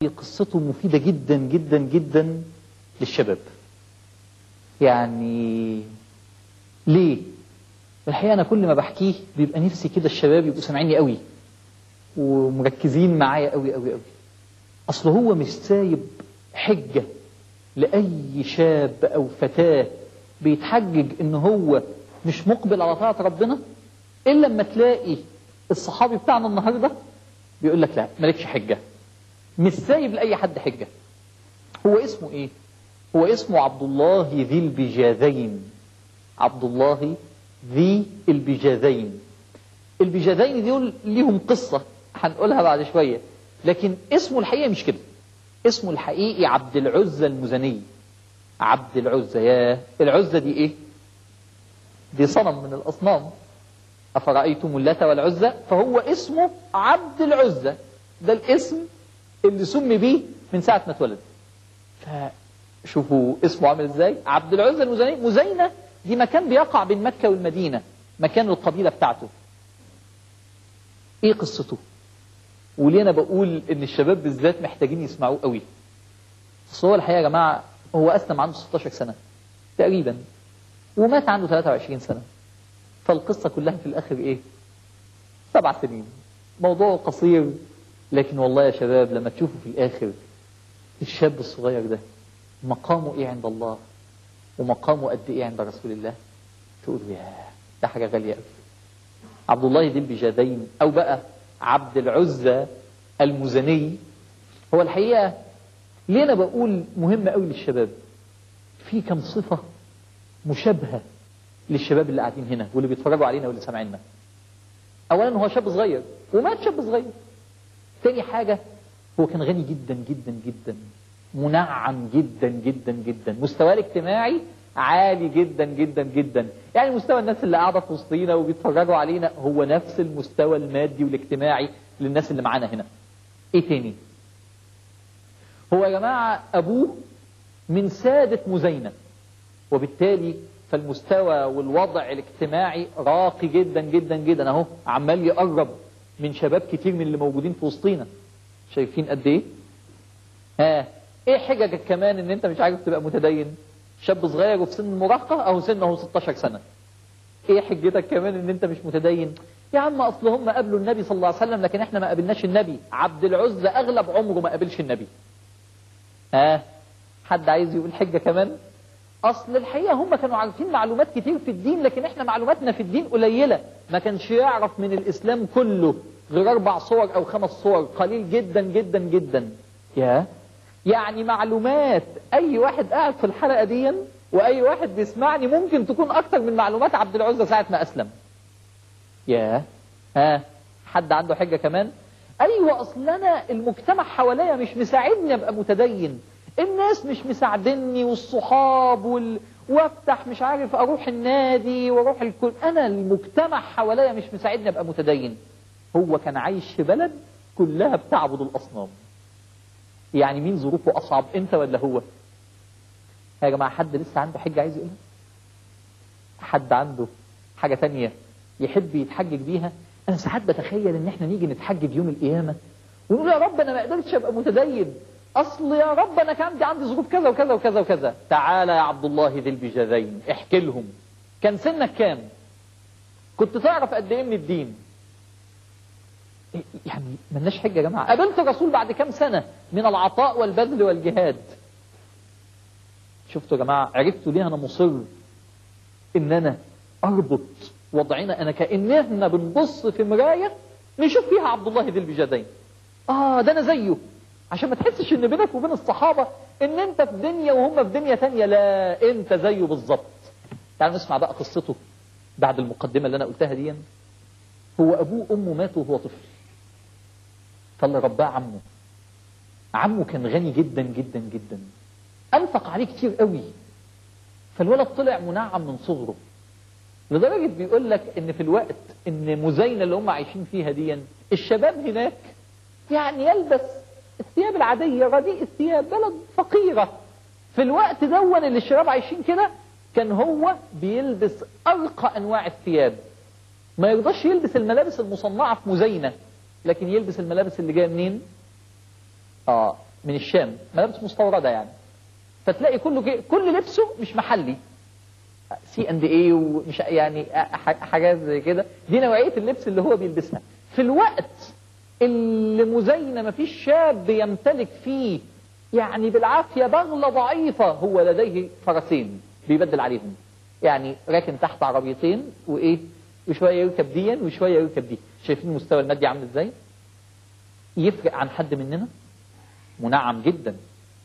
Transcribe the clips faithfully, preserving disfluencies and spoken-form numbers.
قصته مفيدة جدا جدا جدا للشباب. يعني ليه؟ الحقيقة أنا كل ما بحكيه بيبقى نفسي كده الشباب يبقوا سامعيني قوي ومركزين معايا قوي قوي قوي. أصل هو مش سايب حجة لأي شاب أو فتاة بيتحجج إن هو مش مقبل على طاعة ربنا إلا لما تلاقي الصحابي بتاعنا النهاردة بيقول لك لا مالكش حجة، مش سايب لأي حد حجة. هو اسمه إيه؟ هو اسمه عبد الله ذي البجاذين. عبد الله ذي البجاذين. البجاذين دول ليهم قصة هنقولها بعد شوية، لكن اسمه الحقيقي مش كده. اسمه الحقيقي عبد العزة المزني. عبد العزة. يا العزة دي ايه؟ دي صنم من الأصنام. أفرأيتم اللات والعزة؟ فهو اسمه عبد العزة، ده الاسم اللي سمي بيه من ساعة ما اتولد. فشوفوا اسمه عامل ازاي؟ عبد العزة المزني. مزينة دي مكان بيقع بين مكة والمدينة، مكان القبيلة بتاعته. ايه قصته؟ وليه انا بقول ان الشباب بالذات محتاجين يسمعوه قوي؟ بس هو الحقيقة يا جماعة هو أسلم عنده ستاشر سنة تقريبا ومات عنده ثلاثة وعشرين سنة. فالقصة كلها في الآخر إيه؟ سبع سنين. موضوع قصير، لكن والله يا شباب لما تشوفوا في الآخر الشاب الصغير ده مقامه إيه عند الله ومقامه قد إيه عند رسول الله، تقولوا يا ده حاجة غالية قوي. عبد الله ذي البجاذين أو بقى عبد العزة المزني. هو الحقيقة ليه أنا بقول مهم قوي للشباب؟ في كم صفة مشابهة للشباب اللي قاعدين هنا واللي بيتفرجوا علينا واللي سامعيننا. أولا هو شاب صغير ومات شاب صغير. تاني حاجة هو كان غني جدا جدا جدا، منعم جدا جدا جدا، مستواه الاجتماعي عالي جدا جدا جدا. يعني مستوى الناس اللي قاعدة في وسطينا وبيتفرجوا علينا هو نفس المستوى المادي والاجتماعي للناس اللي معانا هنا. ايه تاني؟ هو يا جماعة أبوه من سادة مزينة، وبالتالي فالمستوى والوضع الاجتماعي راقي جدا جدا جدا. اهو عمال يقرب من شباب كتير من اللي موجودين في وسطينا. شايفين قد ايه؟ ها ايه حججك كمان ان انت مش عارف تبقى متدين؟ شاب صغير وفي سن المراهقة اهو سنه ستاشر سنة. ايه حجتك كمان ان انت مش متدين؟ يا عم اصل هم قابلوا النبي صلى الله عليه وسلم لكن احنا ما قابلناش النبي. عبد العزة اغلب عمره ما قابلش النبي. ها حد عايز يقول حجة كمان؟ اصل الحقيقة هم كانوا عارفين معلومات كتير في الدين لكن احنا معلوماتنا في الدين قليلة. ما كانش يعرف من الاسلام كله غير اربع صور او خمس صور، قليل جدا جدا جدا. يا يعني معلومات اي واحد قاعد في الحلقة دي واي واحد بيسمعني ممكن تكون اكتر من معلومات عبد العزة ساعة ما اسلم. يا ها حد عنده حجة كمان؟ ايوه اصل انا المجتمع حواليا مش مساعدني ابقى متدين، الناس مش مساعدني والصحاب وال... وافتح مش عارف اروح النادي واروح الكل، انا المجتمع حواليا مش مساعدني ابقى متدين. هو كان عايش في بلد كلها بتعبد الاصنام. يعني مين ظروفه اصعب، انت ولا هو؟ يا جماعة حد لسه عنده حجة عايز يقولها؟ حد عنده حاجة تانية يحب يتحجج بيها؟ انا ساعات بتخيل ان احنا نيجي نتحجج يوم القيامة ونقول يا رب انا ما قدرتش ابقى متدين، اصل يا رب انا كان عندي عندي ظروف كذا وكذا وكذا وكذا. تعالى يا عبد الله ذي البجاذين احكي لهم كان سنك كام؟ كنت تعرف قد ايه من الدين؟ يعني ملناش حجة يا جماعة. قابلت الرسول بعد كام سنة من العطاء والبذل والجهاد. شفتوا يا جماعة؟ عرفتوا ليه انا مصر ان انا اربط وضعنا انا كأننا بنبص في مراية نشوف فيها عبد الله ذي البجاذين. اه ده انا زيه، عشان ما تحسش ان بينك وبين الصحابة ان انت في دنيا وهم في دنيا تانية. لا انت زيه بالظبط. تعالوا نسمع بقى قصته بعد المقدمة اللي انا قلتها دي. هو ابوه وامه ماتوا وهو طفل، فاللي رباه عمه. عمه كان غني جدا جدا جدا، انفق عليه كتير قوي، فالولد طلع منعم من صغره، لدرجة بيقول لك ان في الوقت ان مزينة اللي هم عايشين فيها دي الشباب هناك يعني يلبس الثياب العادية رديء الثياب، بلد فقيرة. في الوقت دون اللي الشباب عايشين كده كان هو بيلبس أرقى أنواع الثياب. ما يرضاش يلبس الملابس المصنعة في مزينة، لكن يلبس الملابس اللي جاية منين؟ آه من الشام، ملابس مستوردة يعني. فتلاقي كله كل لبسه مش محلي، سي اند اي ومش يعني حاجات زي كده. دي نوعية اللبس اللي هو بيلبسها في الوقت اللي مزينة مفيش شاب يمتلك فيه يعني بالعافية بغلة ضعيفة هو لديه فرسين بيبدل عليهم، يعني راكن تحت عربيتين وايه وشوية يركب ديا وشوية يركب دي. شايفين المستوى المادي عامل ازاي؟ يفرق عن حد مننا؟ منعم جدا.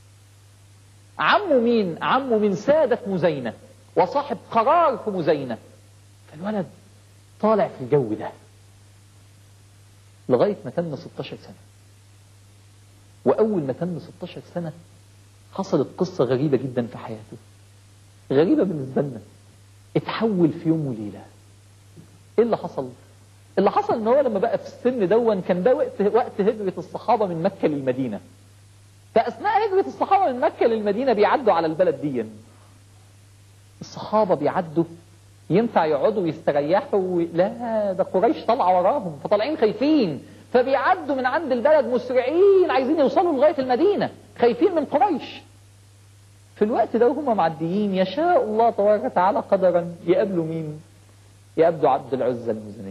عمه مين؟ عمه من سادة مزينة وصاحب قرار في مزينة. فالولد طالع في الجو ده لغاية ما تم ستاشر سنة. وأول ما تم ستاشر سنة حصلت قصة غريبة جدا في حياته، غريبة بالنسبة لنا. اتحول في يوم وليلة. ايه اللي حصل؟ اللي حصل ان هو لما بقى في السن دون كان ده وقت وقت هجرة الصحابة من مكة للمدينة. فأثناء هجرة الصحابة من مكة للمدينة بيعدوا على البلد دي. الصحابة بيعدوا ينفع يقعدوا ويستريحوا و... لا ده قريش طالعة وراهم فطالعين خايفين، فبيعدوا من عند البلد مسرعين عايزين يوصلوا لغاية المدينة خايفين من قريش. في الوقت ده وهم معديين يشاء الله تبارك وتعالى قدرا يقابلوا مين؟ يقابلوا عبد العزة المزني.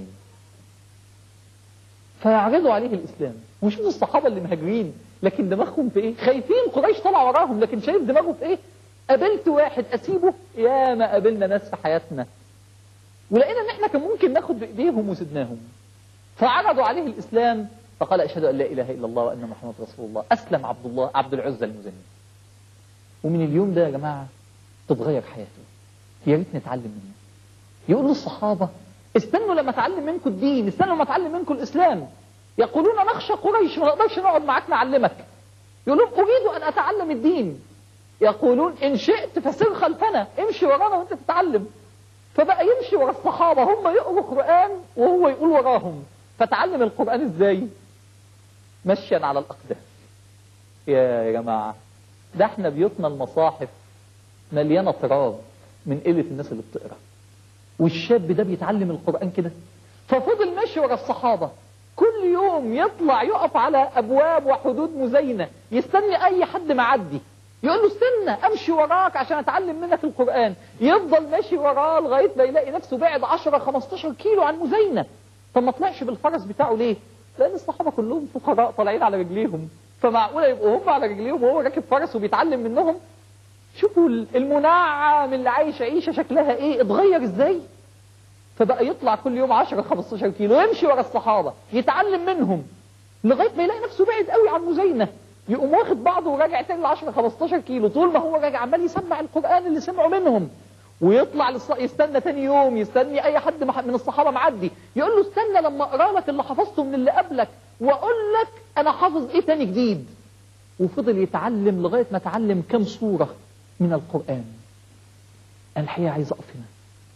فيعرضوا عليه الإسلام. وشوفوا الصحابة اللي مهاجرين لكن دماغهم في ايه؟ خايفين قريش طلع وراهم لكن شايف دماغه في ايه؟ قابلت واحد اسيبه؟ يا ما قابلنا ناس في حياتنا ولقينا ان احنا كان ممكن ناخد بايديهم وسدناهم. فعرضوا عليه الاسلام فقال اشهد ان لا اله الا الله وان محمد رسول الله. اسلم عبد الله عبد العزة المزني. ومن اليوم ده يا جماعه تتغير حياته. يا ريت نتعلم منه. يقول للصحابه استنوا لما اتعلم منكم الدين، استنوا لما اتعلم منكم الاسلام. يقولون نخشى قريش ما نقدرش نقعد معاك نعلمك. يقولون اريد ان اتعلم الدين. يقولون ان شئت فسر خلفنا، امشي ورانا وانت تتعلم. فبقى يمشي ورا الصحابة هم يقروا قرآن وهو يقول وراهم. فتعلم القرآن ازاي؟ مشيا على الاقدام. يا يا جماعة ده احنا بيوتنا المصاحف مليانة تراب من قلة الناس اللي بتقرأ. والشاب ده بيتعلم القرآن كده. ففضل ماشي ورا الصحابة كل يوم يطلع يقف على ابواب وحدود مزينة يستني اي حد معدي يقول له استنى امشي وراك عشان اتعلم منك القرآن. يفضل ماشي وراه لغاية ما يلاقي نفسه بعد عشرة خمستاشر كيلو عن مزينة. طب ما طلعش بالفرس بتاعه ليه؟ لان الصحابة كلهم فقراء طالعين على رجليهم، فمعقولة يبقوا هم على رجليهم وهو راكب فرس وبيتعلم منهم؟ شوفوا المنعم اللي عايش عيشة شكلها ايه اتغير ازاي. فبقى يطلع كل يوم عشرة خمستاشر كيلو يمشي ورا الصحابة يتعلم منهم لغاية ما يلاقي نفسه بعيد قوي عن مزينة. يقوم واخد بعضه وراجع تاني ل عشرة خمستاشر كيلو. طول ما هو راجع عمال يسمع القرآن اللي سمعه منهم. ويطلع للص... يستنى تاني يوم يستني اي حد من الصحابة معدي يقول له استنى لما اقرا لك اللي حفظته من اللي قبلك واقول لك انا حافظ ايه تاني جديد. وفضل يتعلم لغاية ما تعلم كم سورة من القرآن. انا الحقيقة عايز اقف هنا.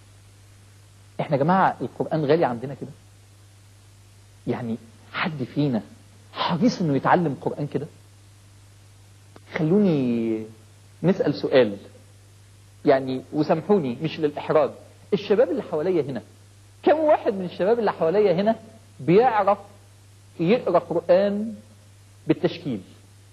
احنا يا جماعة القرآن غالي عندنا كده؟ يعني حد فينا حريص انه يتعلم قرآن كده؟ خلوني نسأل سؤال يعني وسامحوني مش للإحراج. الشباب اللي حواليا هنا كم واحد من الشباب اللي حواليا هنا بيعرف يقرأ قرآن بالتشكيل؟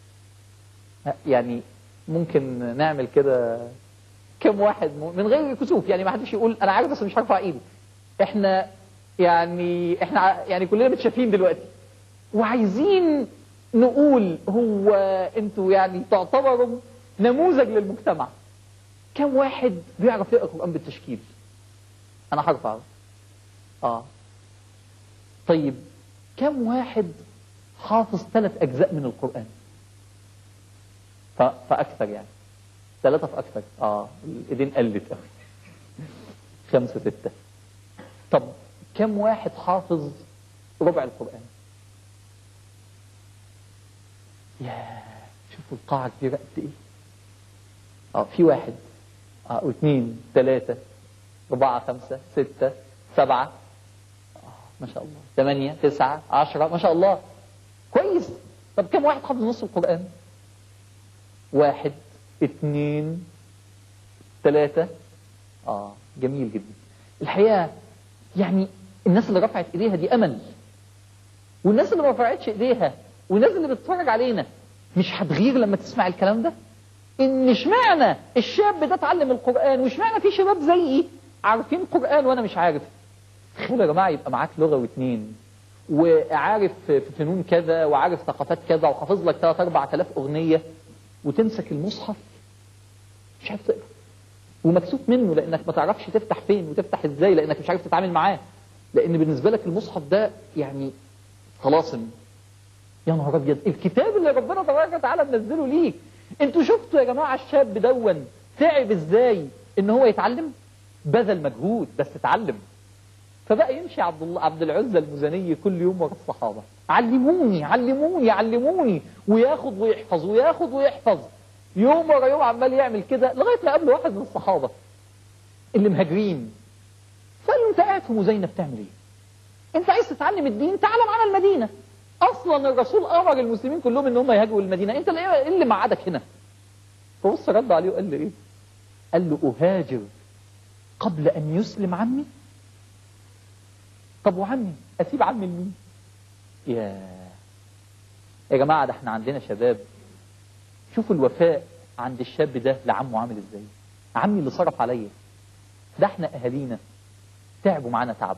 يعني ممكن نعمل كده كم واحد من غير كسوف يعني ما حدش يقول انا عارف بس مش هرفع ايدي. احنا يعني احنا يعني كلنا متشافين دلوقتي وعايزين نقول هو انتوا يعني تعتبروا نموذج للمجتمع. كم واحد بيعرف يقرأ القرآن بالتشكيل؟ انا هرفع. اه طيب كم واحد حافظ ثلاث اجزاء من القرآن؟ ف... فاكثر يعني ثلاثة في اكثر. اه الايدين قلت قوي. خمسة ستة. طب كم واحد حافظ ربع القرآن؟ يا شوفوا القاعة كبيرة قد ايه. اه في واحد اه واثنين ثلاثة أربعة خمسة ستة سبعة آه ما شاء الله ثمانية تسعة عشرة ما شاء الله كويس. طب كم واحد حافظ نص القرآن؟ واحد اثنين ثلاثة. اه جميل جدا. الحقيقة يعني الناس اللي رفعت ايديها دي امل، والناس اللي ما رفعتش ايديها والناس اللي بتتفرج علينا مش هتغير لما تسمع الكلام ده؟ ان اشمعنى الشاب ده اتعلم القرآن واشمعنى في شباب زيي عارفين قرآن وانا مش عارف؟ تخيلوا يا جماعة يبقى معاك لغة واتنين وعارف في فنون كذا وعارف ثقافات كذا وحافظ لك ثلاث أربعة آلاف أغنية وتمسك المصحف مش عارف تقرا ومكسوف منه لأنك ما تعرفش تفتح فين وتفتح ازاي لأنك مش عارف تتعامل معاه لأن بالنسبة لك المصحف ده يعني طلاسم. يا نهار أبيض الكتاب اللي ربنا تبارك وتعالى منزله ليك. انتوا شفتوا يا جماعة الشاب دون تعب ازاي ان هو يتعلم؟ بذل مجهود بس اتعلم. فبقى يمشي عبد الله عبد العزة المزني كل يوم ورا الصحابة علموني علموني علموني وياخد ويحفظ وياخد ويحفظ يوم ورا يوم عمال يعمل كده لغاية ما قابله واحد من الصحابة اللي مهاجرين فقال له انت قاعد في مزينة بتعمل ايه؟ انت عايز تتعلم الدين تعال معانا المدينة. اصلا الرسول امر المسلمين كلهم ان هم يهاجروا المدينة انت ايه اللي معادك هنا؟ فبص رد عليه وقال له ايه؟ قال له اهاجر قبل ان يسلم عمي؟ طب وعمي اسيب عمي لمين؟ يا يا جماعة ده احنا عندنا شباب شوفوا الوفاء عند الشاب ده لعمه عامل ازاي. عمي اللي صرف عليا ده احنا اهالينا تعبوا معانا تعب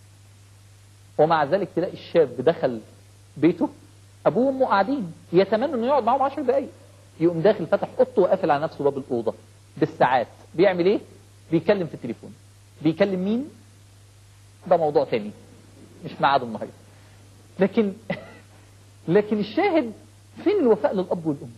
ومع ذلك تلاقي الشاب دخل بيته ابوه وامه قاعدين يتمنوا انه يقعد معاهم عشر دقايق يقوم داخل فتح اوضته وقافل على نفسه باب الاوضه بالساعات. بيعمل ايه؟ بيتكلم في التليفون. بيكلم مين؟ ده موضوع تاني مش ميعاده النهارده. لكن لكن الشاهد فين الوفاء للاب والام؟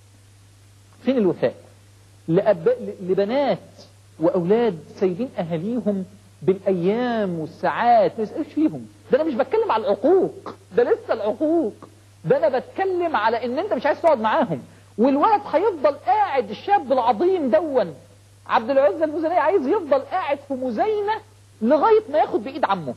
فين الوفاء لأب... لبنات واولاد سايبين اهاليهم بالايام والساعات ما يسالش فيهم؟ ده انا مش بتكلم على العقوق ده لسه العقوق ده انا بتكلم على ان انت مش عايز تقعد معاهم والولد هيفضل قاعد. الشاب العظيم دون عبد العزة المزني عايز يفضل قاعد في مزينة لغاية ما ياخد بإيد عمه.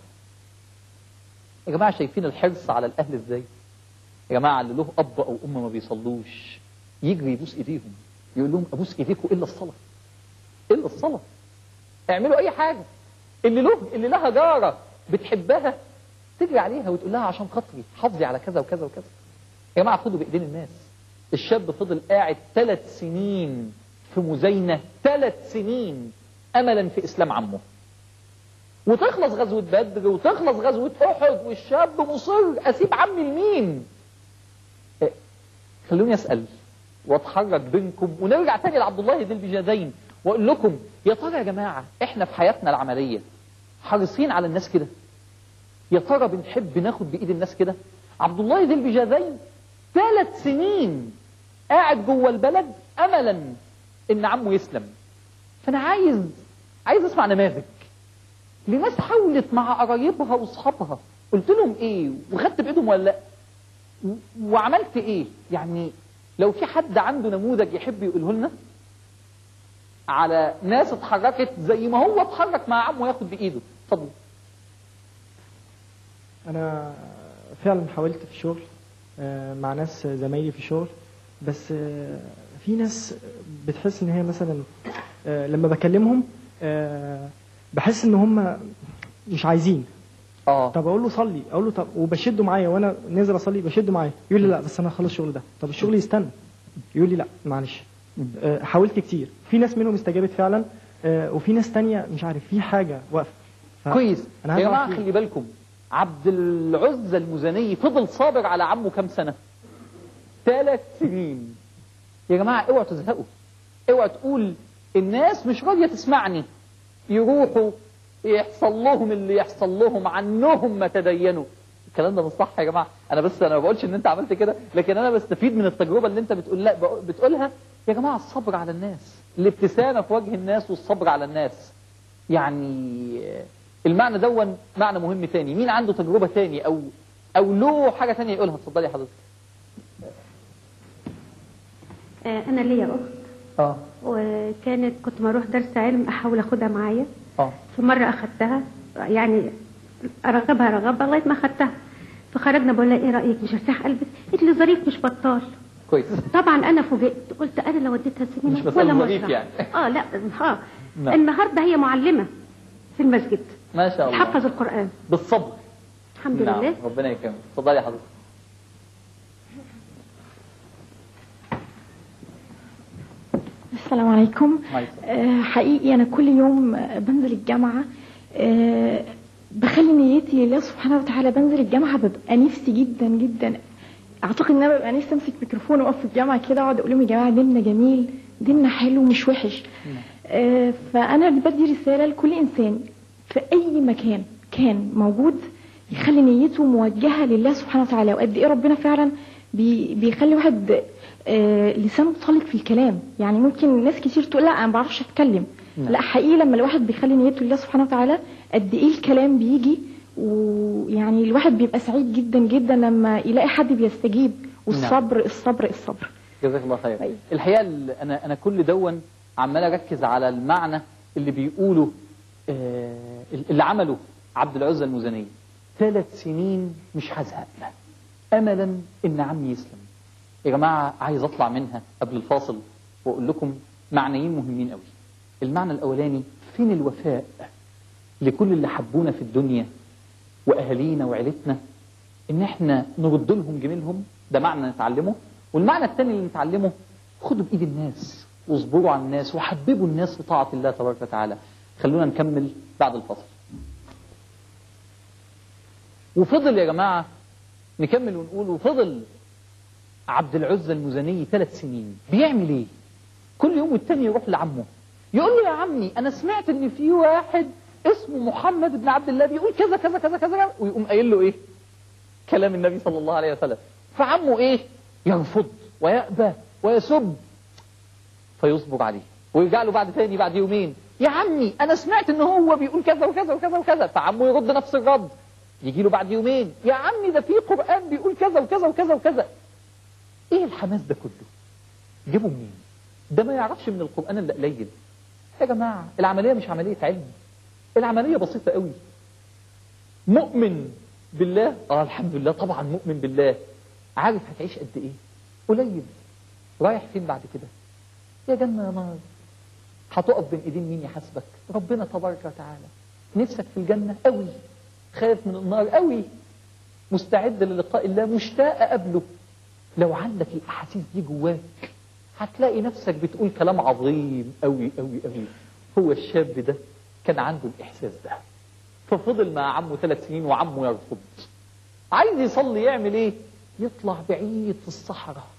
يا جماعة شايفين الحرص على الأهل ازاي؟ يا جماعة اللي له أب أو أم ما بيصلوش يجري يبوس إيديهم يقول لهم أبوس إيديكم إلا الصلاة إلا الصلاة اعملوا أي حاجة. اللي له اللي لها جارة بتحبها تجري عليها وتقول لها عشان خاطري حافظي على كذا وكذا وكذا. يا جماعة خدوا بإيدين الناس. الشاب فضل قاعد ثلاث سنين في مزينة ثلاث سنين أملا في إسلام عمه وتخلص غزوة بدر وتخلص غزوة أحد والشاب مصر أسيب عمي لمين؟ إيه؟ خلوني أسأل واتحرك بينكم ونرجع تاني لعبد الله ذي البجادين وأقول لكم يا ترى يا جماعة إحنا في حياتنا العملية حريصين على الناس كده؟ يا ترى بنحب ناخد بإيد الناس كده؟ عبد الله ذي البجادين ثلاث سنين قاعد جوه البلد أملا إن عمه يسلم. فأنا عايز عايز أسمع نماذج لناس حاولت مع قرايبها واصحابها قلت لهم ايه وخدت بايدهم ولا لا وعملت ايه. يعني لو في حد عنده نموذج يحب يقوله لنا على ناس اتحركت زي ما هو اتحرك مع عمه ياخد بايده. اتفضل. انا فعلا حاولت في الشغل مع ناس زمايلي في الشغل بس في ناس بتحس ان هي مثلا لما بكلمهم بحس ان هم مش عايزين. اه طب اقول له صلي اقول له طب وبشده معايا وانا نازل اصلي بشده معايا يقول لي لا بس انا هخلص الشغل ده. طب الشغل يستنى يقول لي لا معلش. أه حاولت كتير. في ناس منهم استجابت فعلا أه وفي ناس تانية مش عارف في حاجه واقفه. كويس يا جماعه خلي بالكم عبد العزة المزني فضل صابر على عمه كام سنه؟ ثلاث سنين. يا جماعه اوعوا تزهقوا اوعوا تقول الناس مش راضيه تسمعني يروحوا يحصل لهم اللي يحصل لهم عنهم ما تدينوا. الكلام ده مش صح يا جماعه. انا بس انا ما بقولش ان انت عملت كده لكن انا بستفيد من التجربه اللي انت بتقول لا بتقولها. يا جماعه الصبر على الناس الابتسامه في وجه الناس والصبر على الناس. يعني المعنى دون معنى مهم تاني. مين عنده تجربه تاني او او له حاجه تانية يقولها؟ اتفضلي يا حضرتك. انا ليا اخت اه وكانت كنت بروح درس علم احاول اخدها معايا. اه في مره اخدتها يعني ارغبها رغبه لغايه ما اخدتها. فخرجنا بقول لها ايه رايك مش هرتاح البس؟ قالت لي ظريف مش بطال. كويس. طبعا انا فوجئت قلت انا لو وديتها سينما مش بس ولا ظريف مسرح يعني. اه لا اه نعم. النهارده هي معلمه في المسجد ما شاء الله تحفظ القران بالصبر. الحمد نعم. لله. ربنا يكرمك. اتفضلي يا حضرتك. السلام عليكم. آه حقيقي أنا كل يوم بنزل الجامعة، آه بخلي نيتي لله سبحانه وتعالى. بنزل الجامعة ببقى نفسي جدا جدا، أعتقد إن أنا ببقى نفسي أمسك ميكروفون وأقف في الجامعة كده وأقعد أقول لهم يا جماعة ديننا جميل، ديننا حلو مش وحش. آه فأنا بدي رسالة لكل إنسان في أي مكان كان موجود يخلي نيته موجهة لله سبحانه وتعالى. وقد إيه ربنا فعلا بي بيخلي واحد آه لسانه طالق في الكلام. يعني ممكن ناس كتير تقول لا أنا ما بعرفش أتكلم، نعم. لا حقيقي لما الواحد بيخلي نيته لله سبحانه وتعالى قد إيه الكلام بيجي، ويعني الواحد بيبقى سعيد جدا جدا لما يلاقي حد بيستجيب. والصبر نعم. الصبر الصبر. جزاك الله خير. أي. الحقيقة أنا أنا كل دون عمال أركز على المعنى اللي بيقوله آه اللي عمله عبد العزة المزني. ثلاث سنين مش هزهق أملا إن عمي يسلم. يا جماعة عايز أطلع منها قبل الفاصل وأقول لكم معنيين مهمين قوي. المعنى الأولاني، فين الوفاء لكل اللي حبونا في الدنيا وأهالينا وعيلتنا، إن إحنا نرد لهم جميلهم. ده معنى نتعلمه. والمعنى الثاني اللي نتعلمه، خدوا بإيد الناس واصبروا على الناس وحببوا الناس في طاعة الله تبارك وتعالى. خلونا نكمل بعد الفاصل. وفضل يا جماعة نكمل ونقول، وفضل عبد العزة المزني ثلاث سنين بيعمل ايه؟ كل يوم والتاني يروح لعمه يقول له يا عمي انا سمعت ان في واحد اسمه محمد بن عبد الله بيقول كذا كذا كذا كذا، ويقوم قايل له ايه؟ كلام النبي صلى الله عليه وسلم. فعمه ايه؟ يرفض ويأبى ويسب، فيصبر عليه ويرجع له بعد تاني بعد يومين، يا عمي انا سمعت ان هو بيقول كذا وكذا وكذا وكذا، فعمه يرد نفس الرد. يجي له بعد يومين، يا عمي ده في قرآن بيقول كذا وكذا وكذا وكذا. ايه الحماس ده كله؟ جيبه منين؟ ده ما يعرفش من القرآن الا قليل. يا جماعة العملية مش عملية علم، العملية بسيطة قوي. مؤمن بالله، اه الحمد لله طبعا مؤمن بالله. عارف هتعيش قد ايه؟ قليل. رايح فين بعد كده؟ يا جنة يا نار. هتقف بين ايدين مين يحاسبك؟ ربنا تبارك وتعالى. نفسك في الجنة قوي، خايف من النار قوي، مستعد للقاء الله، مشتاق قبله. لو عندك الاحاسيس دي جواك هتلاقي نفسك بتقول كلام عظيم قوي قوي قوي. هو الشاب ده كان عنده الاحساس ده، ففضل مع عمه ثلاث سنين وعمه يرفض. عايز يصلي يعمل ايه؟ يطلع بعيد في الصحراء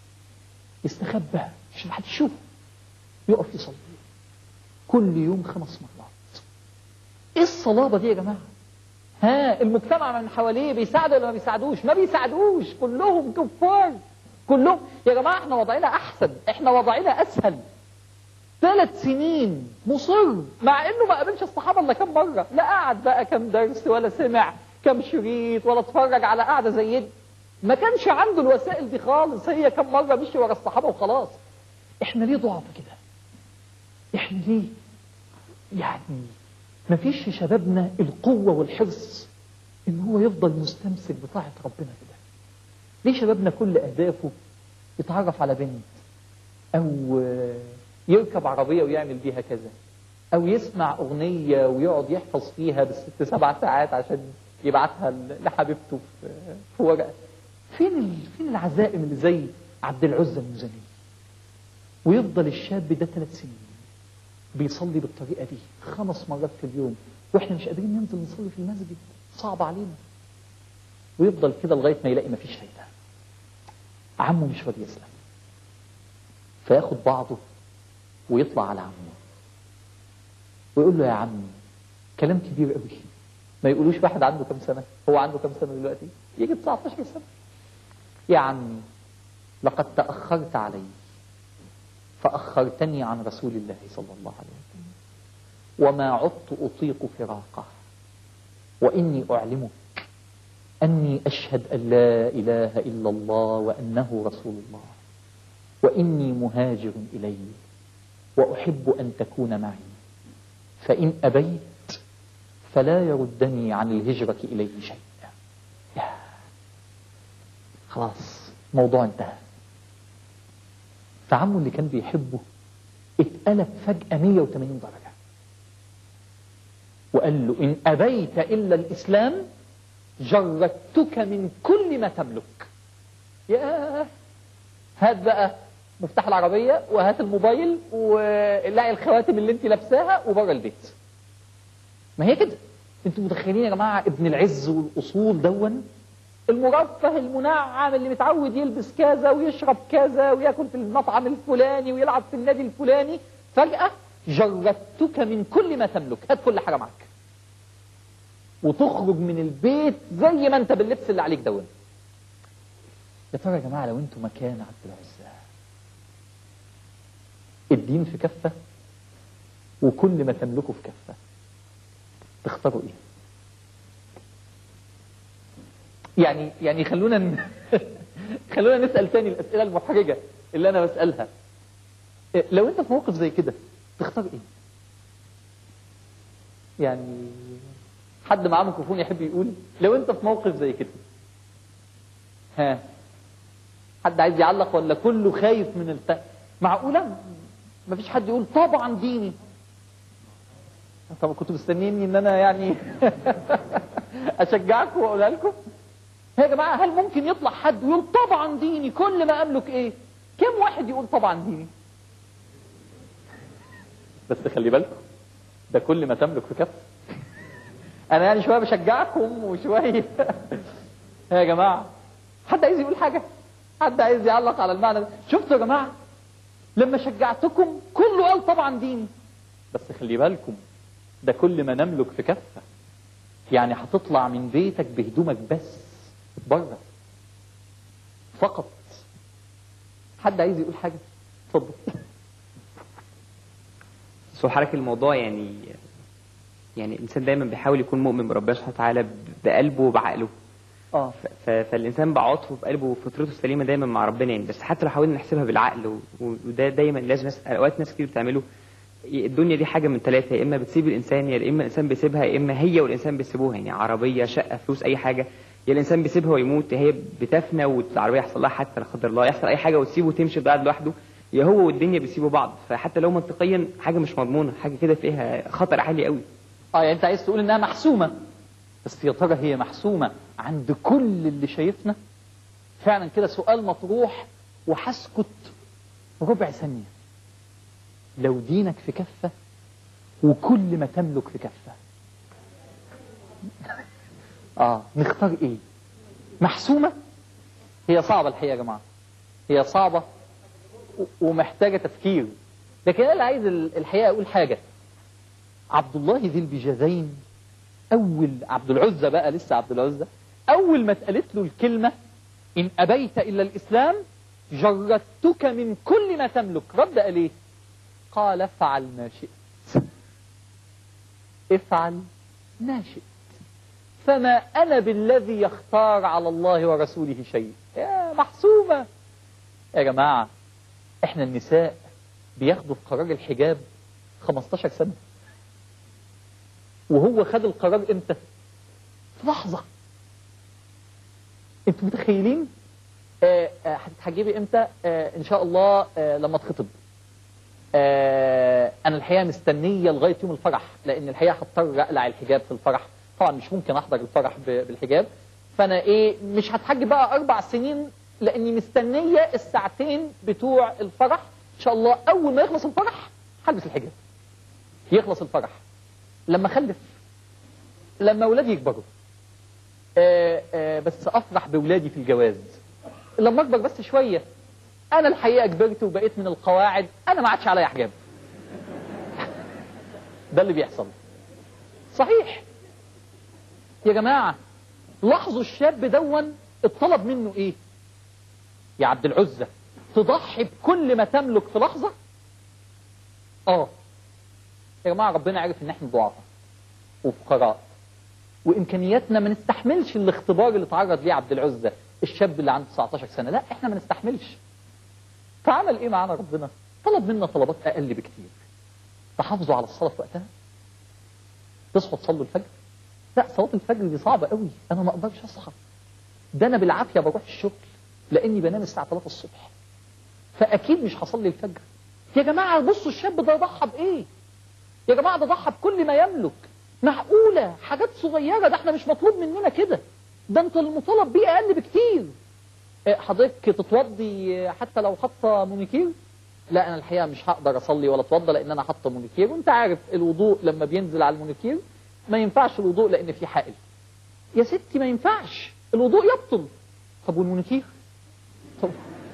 يستخبى عشان محدش يشوفه، يقف يصلي كل يوم خمس مرات. ايه الصلابة دي يا جماعة؟ ها المجتمع من حواليه بيساعدوا ولا ما بيساعدوش؟ ما بيساعدوش، كلهم كفار كلهم. يا جماعة احنا وضعنا احسن، احنا وضعنا اسهل. ثلاث سنين مصر، مع انه ما قابلش الصحابة الا كم مرة، لا قعد بقى كم درس ولا سمع كم شريط ولا اتفرج على قعدة زي دي. ما كانش عنده الوسائل دي خالص. هي كم مرة مشي ورا الصحابة وخلاص. احنا ليه ضعف كده؟ احنا ليه يعني ما فيش في شبابنا القوة والحرص ان هو يفضل مستمسك بطاعة ربنا كده؟ ليه شبابنا كل اهدافه يتعرف على بنت، او يركب عربية ويعمل بيها كذا، او يسمع اغنية ويقعد يحفظ فيها بالست سبع ساعات عشان يبعتها لحبيبته في ورقة؟ فين ال... فين العزائم اللي زي عبد العزة المزني؟ ويفضل الشاب ده ثلاث سنين بيصلي بالطريقة دي خمس مرات في اليوم، واحنا مش قادرين ننزل نصلي في المسجد، صعب علينا. ويفضل كده لغاية ما يلاقي مفيش فايدة. عمه مش راضي يسلم، فياخد بعضه ويطلع على عمه ويقول له يا عمي كلام كبير قوي. ما يقولوش واحد عنده كم سنة، هو عنده كم سنة دلوقتي؟ يجي تسعة عشر سنة. يا عمي لقد تأخرت علي فأخرتني عن رسول الله صلى الله عليه وسلم، وما عدت أطيق فراقه، وإني أعلمك أني أشهد أن لا إله إلا الله وأنه رسول الله، وإني مهاجر إليه وأحب أن تكون معي، فإن أبيت فلا يردني عن الهجرة إليه شيء. خلاص موضوع انتهى. فعمه اللي كان بيحبه اتقلب فجأة مية وثمانين درجة وقال له إن أبيت إلا الإسلام جردتك من كل ما تملك. ياه، هات بقى مفتاح العربيه وهات الموبايل ولاقي الخواتم اللي انت لابساها وبره البيت. ما هي كده. انتوا متخيلين يا جماعه ابن العز والاصول دون المرفه المنعم اللي متعود يلبس كذا ويشرب كذا وياكل في المطعم الفلاني ويلعب في النادي الفلاني، فجأة جردتك من كل ما تملك، هات كل حاجة معك وتخرج من البيت زي ما انت باللبس اللي عليك دون. يا ترى يا جماعة لو انتوا مكان عبد العزة، الدين في كفة وكل ما تملكه في كفة، تختاروا ايه؟ يعني يعني خلونا ن... خلونا نسأل تاني الأسئلة المحرجة اللي أنا بسألها. لو أنت في موقف زي كده تختار إيه؟ يعني حد معاه ميكروفون يحب يقول لو أنت في موقف زي كده؟ ها؟ حد عايز يعلق ولا كله خايف من الت... معقولة؟ مفيش حد يقول طبعا ديني. طب كنتوا مستنيني إن أنا يعني أشجعكم وأقولها لكم؟ يا جماعة هل ممكن يطلع حد ويقول طبعا ديني كل ما أملك إيه؟ كم واحد يقول طبعا ديني؟ بس خلي بالكم ده كل ما تملك في كف. أنا يعني شوية بشجعكم وشوية يا جماعة حد عايز يقول حاجة؟ حد عايز يعلق على المعنى ده؟ شفتوا يا جماعة لما شجعتكم كله قال طبعا ديني، بس خلي بالكم ده كل ما نملك في كفة. يعني هتطلع من بيتك بهدومك بس بره فقط. حد عايز يقول حاجة؟ اتفضل. سو حركة الموضوع يعني يعني الإنسان دايما بيحاول يكون مؤمن بربنا سبحانه وتعالى بقلبه وبعقله. اه فالإنسان بعاطفه بقلبه وفطرته السليمة دايما مع ربنا يعني. بس حتى لو حاولنا نحسبها بالعقل وده دايما لازم ناس أوقات ناس كتير بتعمله. الدنيا دي حاجة من ثلاثة، يا إما بتسيب الإنسان يا إما الإنسان بيسيبها يا إما هي والإنسان بيسيبوها. يعني عربية شقة فلوس أي حاجة، يا الإنسان بيسيبها ويموت هي بتفنى والعربية يحصل لها حتى لا قدر الله يحصل أي حاجة وتسيبه وتمشي بعد لوحده، يا هو والدنيا بيسيبوا بعض. فحتى لو منطقيا حاجة مش مضمونة، حاجة كده فيها خطر عالي قوي. اه يعني أنت عايز تقول إنها محسومة، بس يا ترى هي محسومة عند كل اللي شايفنا؟ فعلا كده سؤال مطروح وهسكت ربع ثانية. لو دينك في كفة وكل ما تملك في كفة، اه نختار ايه؟ محسومة؟ هي صعبة الحقيقة يا جماعة، هي صعبة ومحتاجة تفكير. لكن انا اللي عايز الحقيقة اقول حاجة. عبد الله ذي البجاذين اول عبد العزة بقى لسه عبد العزة اول ما اتقالت له الكلمة ان ابيت الا الاسلام جردتك من كل ما تملك، رد قال ايه؟ قال افعل ما شئت. افعل ما شئت فما أنا بالذي يختار على الله ورسوله شيء. يا محسومة يا جماعة. احنا النساء بياخدوا في قرار الحجاب خمستاشر سنة، وهو خد القرار امتى؟ في لحظة. انتوا متخيلين؟ آه آه هتتحجبي امتى؟ آه ان شاء الله آه لما تخطب. آه انا الحقيقة مستنية لغاية يوم الفرح، لان الحقيقة هضطر اقلع الحجاب في الفرح. طبعا مش ممكن احضر الفرح بالحجاب، فانا ايه مش هتحجب بقى اربع سنين لاني مستنية الساعتين بتوع الفرح. ان شاء الله اول ما يخلص الفرح هلبس الحجاب. يخلص الفرح، لما اخلف، لما اولادي يكبروا، آآ آآ بس افرح باولادي في الجواز. لما اكبر بس شوية، انا الحقيقة كبرت وبقيت من القواعد، انا ما عادش عليا حجاب. ده اللي بيحصل صحيح يا جماعة. لاحظوا الشاب دون الطلب منه ايه يا عبد العزة؟ تضحي بكل ما تملك في لحظة. اه يا جماعة ربنا عارف ان احنا ضعفاء وفقراء وامكانياتنا ما نستحملش الاختبار اللي تعرض ليه عبد العزة الشاب اللي عنده تسعتاشر سنة. لا احنا ما نستحملش. فعمل ايه معانا ربنا؟ طلب منا طلبات اقل بكتير. تحافظوا على الصلاة في وقتها، تصحوا تصلوا الفجر. لا صلاة الفجر دي صعبة قوي، انا ما اقدرش اصحى، ده انا بالعافية بروح الشغل لاني بنام الساعة ثلاثة الصبح، فاكيد مش هصلي الفجر. يا جماعة بصوا الشاب ده ضحى بايه يا جماعة؟ ده ضحى بكل ما يملك. معقولة حاجات صغيرة؟ ده احنا مش مطلوب مننا كده، ده انت المطالب بيه اقل بكتير. حضرتك تتوضي حتى لو حاطه مونيكير؟ لا انا الحقيقه مش هقدر اصلي ولا اتوضى لان انا حاطه مونيكير، وانت عارف الوضوء لما بينزل على المونيكير ما ينفعش الوضوء لان في حائل. يا ستي ما ينفعش الوضوء يبطل. طب والمونيكير؟ طب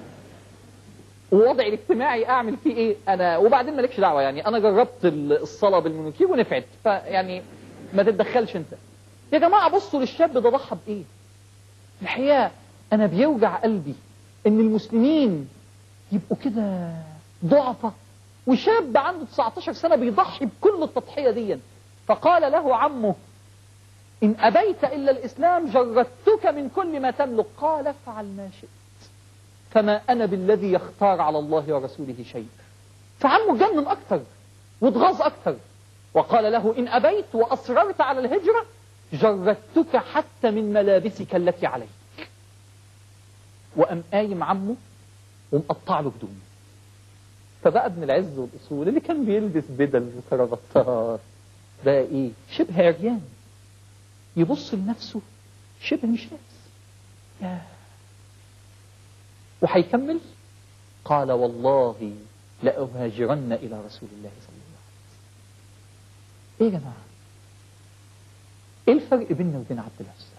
ووضعي الاجتماعي اعمل فيه ايه انا؟ وبعدين مالكش دعوه يعني، انا جربت الصلاه بالمونيكير ونفعت، فيعني ما تتدخلش انت. يا جماعه بصوا للشاب ده ضحى بايه. الحقيقه انا بيوجع قلبي ان المسلمين يبقوا كده ضعفة، وشاب عنده تسعتاشر سنة بيضحي بكل التضحية دي. فقال له عمه إن أبيت إلا الإسلام جردتك من كل ما تملك. قال افعل ما شئت فما أنا بالذي يختار على الله ورسوله شيء. فعمه جنن أكثر واتغاظ أكثر وقال له إن أبيت وأصررت على الهجرة جردتك حتى من ملابسك التي عليك. وأم قايم عمه ومقطع له هدومه. فبقى ابن العز والأصول اللي كان بيلبس بدل وكرافتات بقى ايه؟ شبه عريان، يبص لنفسه شبه مش لابس. وهيكمل قال والله لأهاجرن إلى رسول الله صلى الله عليه وسلم. ايه يا جماعة؟ ايه الفرق بيننا وبين عبد العزة؟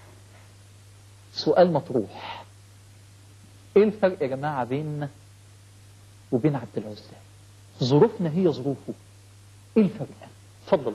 سؤال مطروح. ايه الفرق يا جماعة بيننا وبين عبد العزة؟ ظروفنا هي ظروفه. ايه الفرق؟ اتفضل.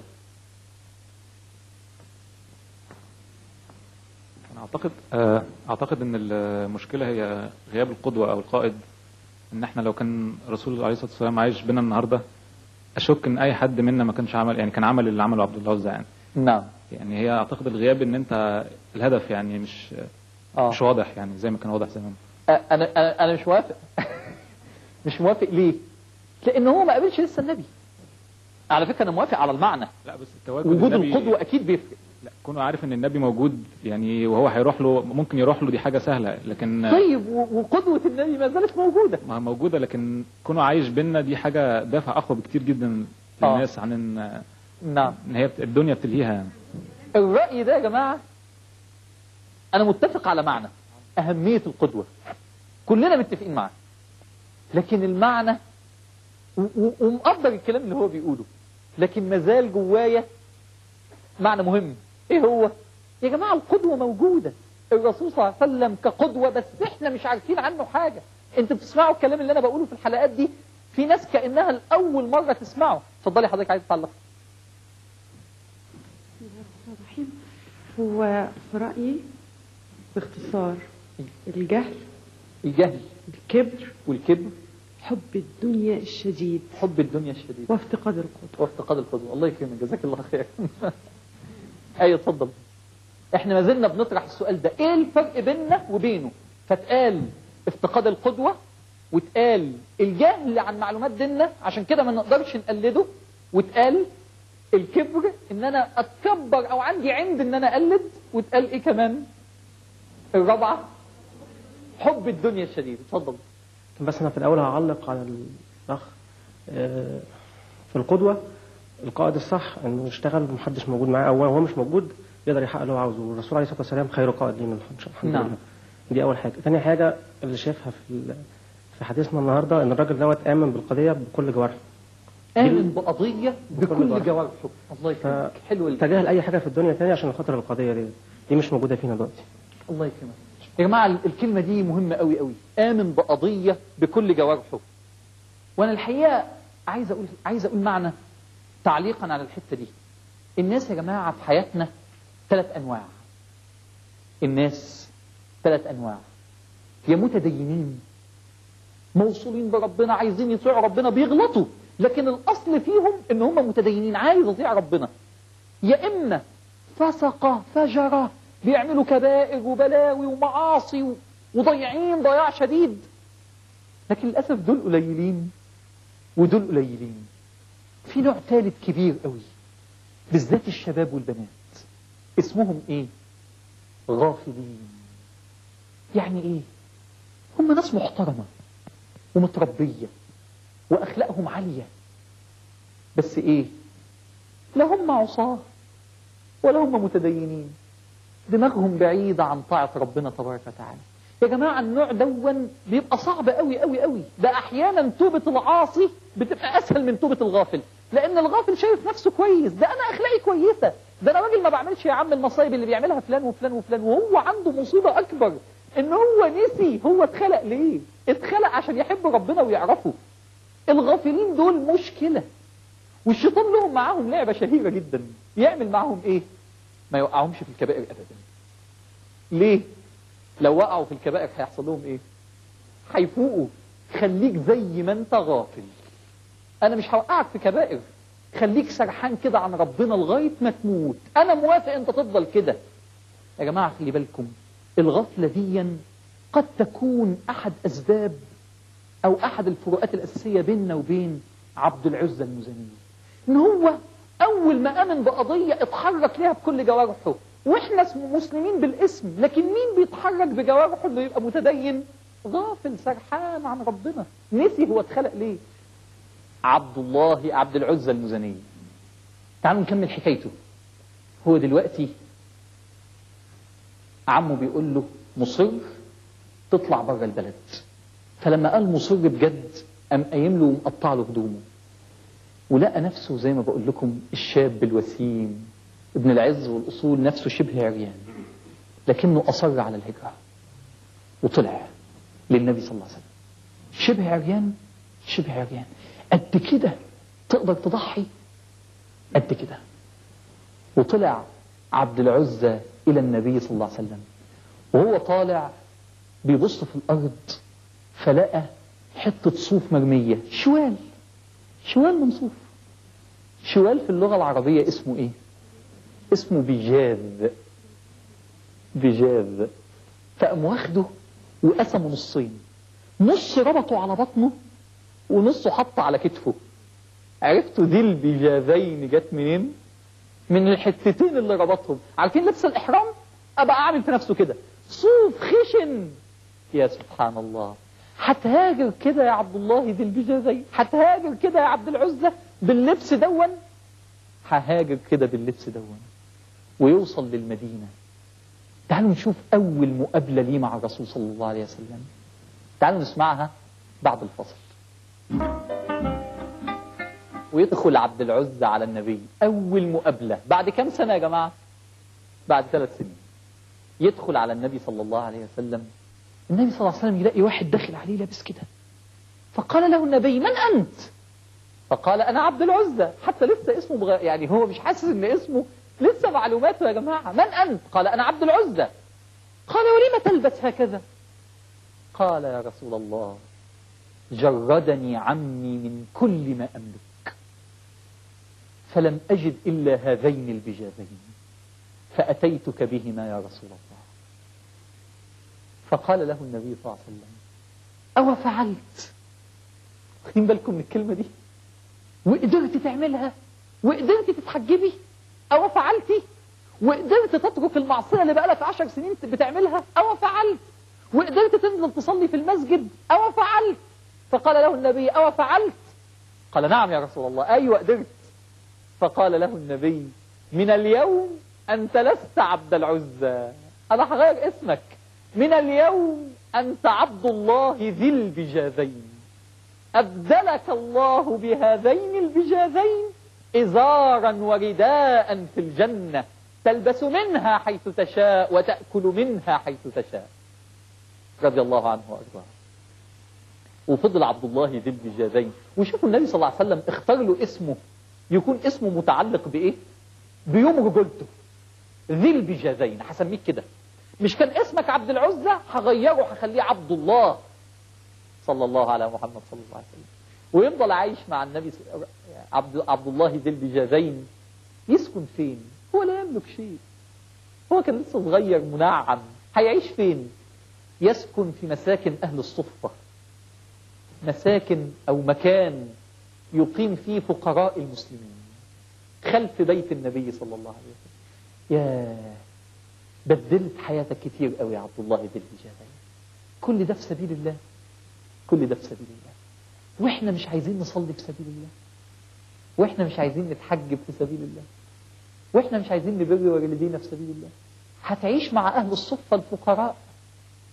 انا اعتقد اعتقد ان المشكلة هي غياب القدوة او القائد. ان احنا لو كان رسول عليه الصلاة والسلام عايش بينا النهاردة اشك ان اي حد منا ما كانش عمل يعني كان عمل اللي عمله عبد العزة يعني. نعم. يعني هي اعتقد الغياب ان انت الهدف يعني مش آه. مش واضح يعني زي ما كان واضح زمان. انا انا انا مش موافق. مش موافق ليه؟ لان هو ما قابلش لسه النبي. على فكره انا موافق على المعنى. لا بس التواجد وجود النبي القدوه اكيد بيفرق. لا كونه عارف ان النبي موجود يعني وهو هيروح له ممكن يروح له دي حاجه سهله لكن طيب وقدوه النبي ما زالت موجوده. ما موجوده لكن كونه عايش بينا دي حاجه دافع اقوى بكتير جدا للناس آه. عن ان نعم ان هي الدنيا بتلهيها يعني. الراي ده يا جماعه انا متفق على معنى اهميه القدوه، كلنا متفقين معاه، لكن المعنى ومقدر الكلام اللي هو بيقوله، لكن مازال جوايا معنى مهم. ايه هو؟ يا جماعة القدوة موجودة، الرسول صلى الله عليه وسلم كقدوة، بس احنا مش عارفين عنه حاجة. انتوا بتسمعوا الكلام اللي انا بقوله في الحلقات دي، في ناس كأنها الأول مرة تسمعه. اتفضلي حضرتك عايز تعلق. هو في رأيي باختصار الجهل الجهل الكبر والكبر حب الدنيا الشديد حب الدنيا الشديد وافتقاد القدوة وافتقاد القدوة. الله يكرمك، جزاك الله خير. ايوه اتفضل. احنا ما زلنا بنطرح السؤال ده، ايه الفرق بيننا وبينه؟ فتقال افتقاد القدوة وتقال الجهل عن معلومات ديننا عشان كده ما نقدرش نقلده، وتقال الكبر ان انا اتكبر او عندي عند ان انا اقلد، وتقال ايه كمان الرابعة؟ حب الدنيا الشديد. اتفضل. بس انا في الاول هعلق على الاخ في القدوة. القائد الصح انه يشتغل ومحدش موجود معاه، او هو مش موجود يقدر يحقق اللي هو عاوزه، والرسول عليه الصلاه والسلام خير قائد لينا الحمد لله. نعم. دي اول حاجه. ثاني حاجه اللي شايفها في في حديثنا النهارده ان الراجل دوت امن بالقضيه بكل جوارحه. امن بقضيه بكل جوارحه. الله يكرمك. حلو. تجاهل اي حاجه في الدنيا ثانيه عشان خاطر القضيه دي دي مش موجوده فينا دلوقتي. الله يكرمك يا جماعه، الكلمه دي مهمه قوي قوي، امن بقضيه بكل جوارحه. وانا الحقيقه عايز اقول عايز اقول معنى تعليقا على الحته دي. الناس يا جماعه في حياتنا ثلاث انواع. الناس ثلاث انواع، يا متدينين موصولين بربنا عايزين يطيعوا ربنا بيغلطوا، لكن الاصل فيهم ان هم متدينين عايز يطيع ربنا، يا اما فسقه فجره بيعملوا كبائر وبلاوي ومعاصي وضيعين ضياع شديد، لكن للاسف دول قليلين ودول قليلين. في نوع ثالث كبير قوي بالذات الشباب والبنات، اسمهم ايه؟ غافلين. يعني ايه؟ هم ناس محترمة ومتربية واخلاقهم عالية، بس ايه؟ لا هم عصاة ولا هم متدينين، دماغهم بعيدة عن طاعة ربنا تبارك وتعالى. يا جماعة النوع دون بيبقى صعب قوي قوي قوي. ده أحيانا توبة العاصي بتبقى أسهل من توبة الغافل، لأن الغافل شايف نفسه كويس، ده أنا أخلاقي كويسة، ده أنا راجل ما بعملش يا عم المصايب اللي بيعملها فلان وفلان وفلان، وهو عنده مصيبة أكبر إن هو نسي هو اتخلق ليه. اتخلق عشان يحب ربنا ويعرفه. الغافلين دول مشكلة، والشيطان لهم معاهم لعبة شهيرة جدا. يعمل معاهم إيه؟ ما يوقعهمش في الكبائر أبدا. ليه؟ لو وقعوا في الكبائر هيحصل لهم ايه؟ هيفوقوا. خليك زي ما انت غافل، انا مش هوقعك في كبائر، خليك سرحان كده عن ربنا لغاية ما تموت، انا موافق انت تفضل كده. يا جماعة خلي بالكم، الغفلة دي قد تكون احد اسباب او احد الفروقات الاساسية بيننا وبين عبد العزة المزني، ان هو اول ما امن بقضية اتحرك ليها بكل جوارحه، واحنا مسلمين بالاسم، لكن مين بيتحرك بجوارحه انه يبقى متدين؟ غافل سرحان عن ربنا، نسي هو اتخلق ليه. عبد الله عبد العزة المزني، تعالوا نكمل حكايته. هو دلوقتي عمه بيقول له مصر تطلع بره البلد، فلما قال مصر بجد قام قايم له ومقطع له هدومه، ولقى نفسه زي ما بقول لكم الشاب الوسيم ابن العز والأصول، نفسه شبه عريان، لكنه أصر على الهجرة وطلع للنبي صلى الله عليه وسلم. شبه عريان، شبه عريان قد كده تقدر تضحي قد كده. وطلع عبد العزة إلى النبي صلى الله عليه وسلم، وهو طالع بيبص في الأرض فلقى حتة صوف مرمية، شوال، شوال من صوف. شوال في اللغة العربية اسمه إيه؟ اسمه بجاذ، بجاذ. فقام واخده وقسمه نصين، نص ربطه على بطنه ونصه حطه على كتفه. عرفتوا دي البجاذين جت منين؟ من الحتتين اللي ربطهم. عارفين لبس الإحرام؟ أبقى أعمل في نفسه كده، صوف خشن. يا سبحان الله، هتهاجر كده يا عبد الله دي البجاذين؟ هتهاجر كده يا عبد العزة باللبس دون؟ ههاجر كده باللبس دون ويوصل للمدينة. تعالوا نشوف أول مقابلة ليه مع الرسول صلى الله عليه وسلم، تعالوا نسمعها بعد الفصل. ويدخل عبد العزة على النبي أول مقابلة بعد كم سنة يا جماعة؟ بعد ثلاث سنين. يدخل على النبي صلى الله عليه وسلم، النبي صلى الله عليه وسلم يلاقي واحد داخل عليه لابس كده، فقال له النبي من أنت؟ فقال أنا عبد العزة. حتى لسه اسمه بغ... يعني هو مش حاسس إن اسمه لسه معلوماته يا جماعة. من أنت؟ قال أنا عبد العزة. قال ولم تلبس هكذا؟ قال يا رسول الله جردني عمي من كل ما أملك، فلم أجد إلا هذين البجاذين فأتيتك بهما يا رسول الله. فقال له النبي صلى الله عليه وسلم أو فعلت؟ واخدين بالكم من الكلمة دي؟ وقدرت تعملها؟ وقدرت تتحجبي؟ أو فعلتي؟ وقدرت تترك المعصية اللي بقالك عشر سنين بتعملها؟ أو فعلت؟ وقدرت تنزل تصلي في المسجد؟ أو فعلت؟ فقال له النبي أو فعلت؟ قال نعم يا رسول الله، أيوة قدرت. فقال له النبي من اليوم أنت لست عبد العزة، أنا هغير اسمك، من اليوم أنت عبد الله ذي البجاذين، أبدلك الله بهذين البجاذين إزارا ورداء في الجنة، تلبس منها حيث تشاء وتأكل منها حيث تشاء. رضي الله عنه وأرضاه. وفضل عبد الله ذي البجاذين. وشوفوا النبي صلى الله عليه وسلم اختار له اسمه يكون اسمه متعلق بإيه؟ بيوم رجولته. ذي البجاذين، هسميك كده، مش كان اسمك عبد العزة، هغيره هخليه عبد الله صلى الله على محمد صلى الله عليه وسلم. ويفضل عايش مع النبي عبد, عبد الله ذي البجاذين. يسكن فين؟ هو لا يملك شيء، هو كان لسه صغير منعم، هيعيش فين؟ يسكن في مساكن أهل الصفة، مساكن أو مكان يقيم فيه فقراء المسلمين خلف بيت النبي صلى الله عليه وسلم. يا بدلت حياتك كتير قوي يا عبد الله ذي البجاذين. كل ده في سبيل الله، كل ده في سبيل الله. واحنا مش عايزين نصلي في سبيل الله، واحنا مش عايزين نتحجب في سبيل الله، واحنا مش عايزين نبر والدينا في سبيل الله. هتعيش مع أهل الصفة الفقراء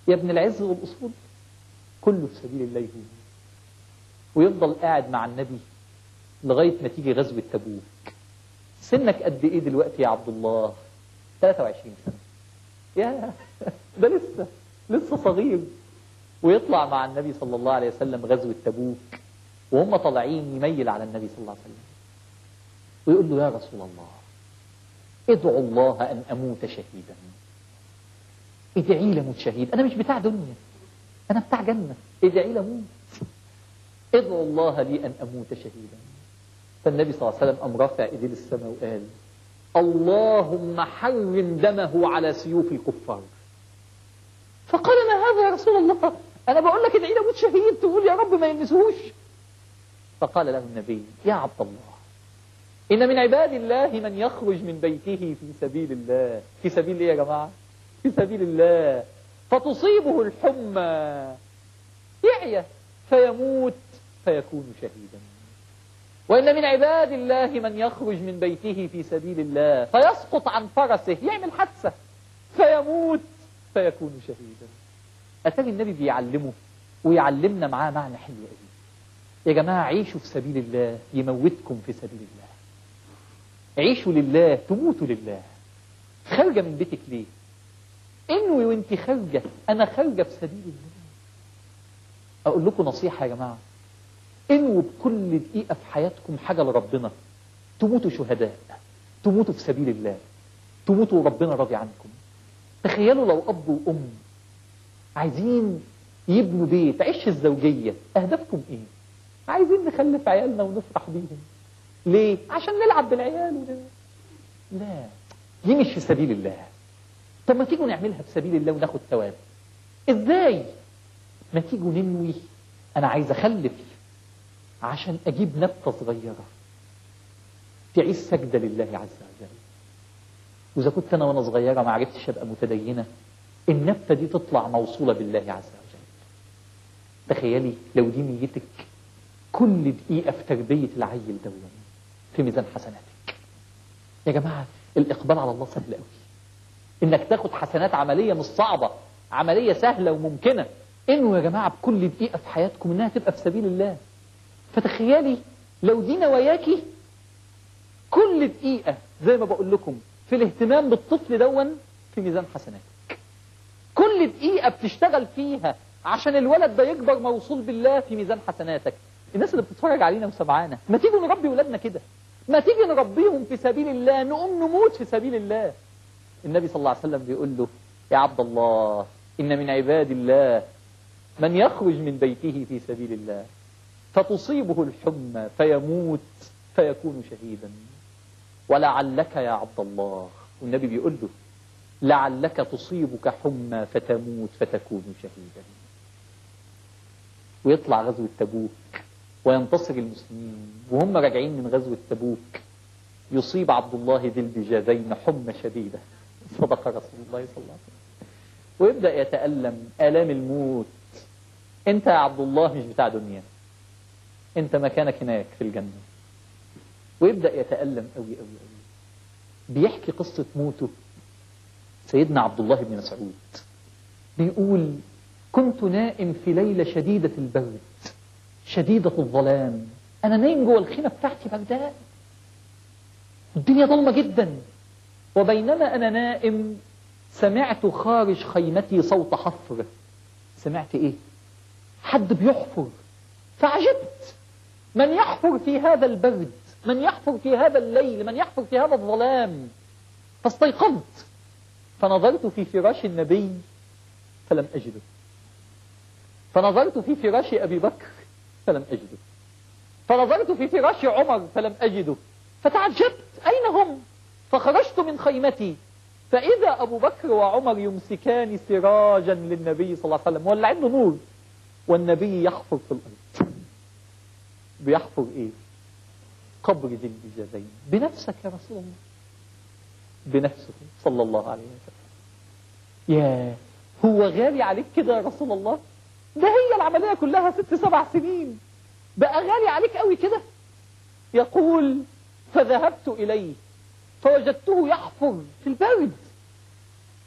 يا ابن العز والأصول كله في سبيل الله يهون. ويفضل قاعد مع النبي لغاية ما تيجي غزوة تبوك. سنك قد ايه دلوقتي يا عبد الله؟ ثلاثة وعشرين سنة. يا ده لسه لسه صغير. ويطلع مع النبي صلى الله عليه وسلم غزوة تبوك، وهم طالعين يميل على النبي صلى الله عليه وسلم ويقول له: يا رسول الله، ادعو الله أن أموت شهيدا. ادعي لي أموت شهيد، أنا مش بتاع دنيا، أنا بتاع جنة، ادعي لي أموت. ادعو الله لي أن أموت شهيدا. فالنبي صلى الله عليه وسلم قام رافع إيديه للسماء وقال: اللهم حرم دمه على سيوف الكفار. فقال: ما هذا يا رسول الله؟ أنا بقول لك ادعي لي أموت شهيد، تقول يا رب ما يلمسهوش. فقال له النبي: يا عبد الله، إن من عباد الله من يخرج من بيته في سبيل الله. في سبيل إيه يا جماعة؟ في سبيل الله. فتصيبه الحمى يعيا فيموت فيكون شهيدا. وإن من عباد الله من يخرج من بيته في سبيل الله فيسقط عن فرسه، يعمل حادثة فيموت فيكون شهيدا. أتاني النبي بيعلمه ويعلمنا معاه معنى حلو قوي. يا جماعة عيشوا في سبيل الله يموتكم في سبيل الله. عيشوا لله تموتوا لله. خارجة من بيتك ليه؟ انوي وانت خارجة أنا خارجة في سبيل الله. أقول لكم نصيحة يا جماعة، انووا بكل دقيقة في حياتكم حاجة لربنا. تموتوا شهداء، تموتوا في سبيل الله، تموتوا وربنا راضي عنكم. تخيلوا لو أب وأم عايزين يبنوا بيت، عيش الزوجية، أهدافكم إيه؟ عايزين نخلف عيالنا ونفرح بيهم. ليه؟ عشان نلعب بالعيال وده. لا، دي مش في سبيل الله. طب ما تيجوا نعملها في سبيل الله وناخد ثواب. ازاي؟ ما تيجوا ننوي أنا عايز أخلف عشان أجيب نبتة صغيرة تعيش سجدة لله عز وجل. وإذا كنت أنا وأنا صغيرة ما عرفتش أبقى متدينة، النبتة دي تطلع موصولة بالله عز وجل. تخيلي لو دي نيتك، كل دقيقة في تربية العيل دون في ميزان حسناتك. يا جماعة الإقبال على الله سهل قوي. إنك تاخد حسنات عملية مش صعبة، عملية سهلة وممكنة. إنه يا جماعة بكل دقيقة في حياتكم إنها تبقى في سبيل الله. فتخيلي لو دي نواياكي، كل دقيقة زي ما بقول لكم في الاهتمام بالطفل دون في ميزان حسناتك. كل دقيقة بتشتغل فيها عشان الولد ده يكبر موصول بالله في ميزان حسناتك. الناس اللي بتتفرج علينا وسمعانا، ما تيجوا نربي ولادنا كده، ما تيجي نربيهم في سبيل الله، نقوم نموت في سبيل الله. النبي صلى الله عليه وسلم بيقول له: يا عبد الله، إن من عباد الله من يخرج من بيته في سبيل الله فتصيبه الحمى فيموت فيكون شهيدا. ولعلك يا عبد الله، والنبي بيقول له: لعلك تصيبك حمى فتموت فتكون شهيدا. ويطلع غزوة تبوك وينتصر المسلمين، وهم راجعين من غزوة تبوك يصيب عبد الله ذي البجادين حمى شديدة، صدق رسول الله صلى الله عليه وسلم، ويبدأ يتألم آلام الموت. انت يا عبد الله مش بتاع دنيا، انت مكانك هناك في الجنة. ويبدأ يتألم قوي قوي قوي. بيحكي قصة موته سيدنا عبد الله بن مسعود، بيقول: كنت نائم في ليلة شديدة البرد شديدة الظلام. أنا نايم جوه الخيمة بتاعتي بردان، الدنيا ضلمة جدا. وبينما أنا نائم سمعت خارج خيمتي صوت حفر. سمعت إيه؟ حد بيحفر. فعجبت، من يحفر في هذا البرد؟ من يحفر في هذا الليل؟ من يحفر في هذا الظلام؟ فاستيقظت فنظرت في فراش النبي فلم أجده، فنظرت في فراش أبي بكر فلم أجده، فنظرت في فراش عمر فلم أجده، فتعجبت أين هم؟ فخرجت من خيمتي فإذا أبو بكر وعمر يمسكان سراجا للنبي صلى الله عليه وسلم، ولا عنده نور، والنبي يحفر في الأرض. بيحفر إيه؟ قبر ذي البجادين. بنفسك يا رسول الله، بنفسه صلى الله عليه وسلم. يا هو غالي عليك كده يا رسول الله؟ ده هي العملية كلها ست سبع سنين، بقى غالي عليك قوي كده؟ يقول: فذهبت إليه فوجدته يحفر في البرد،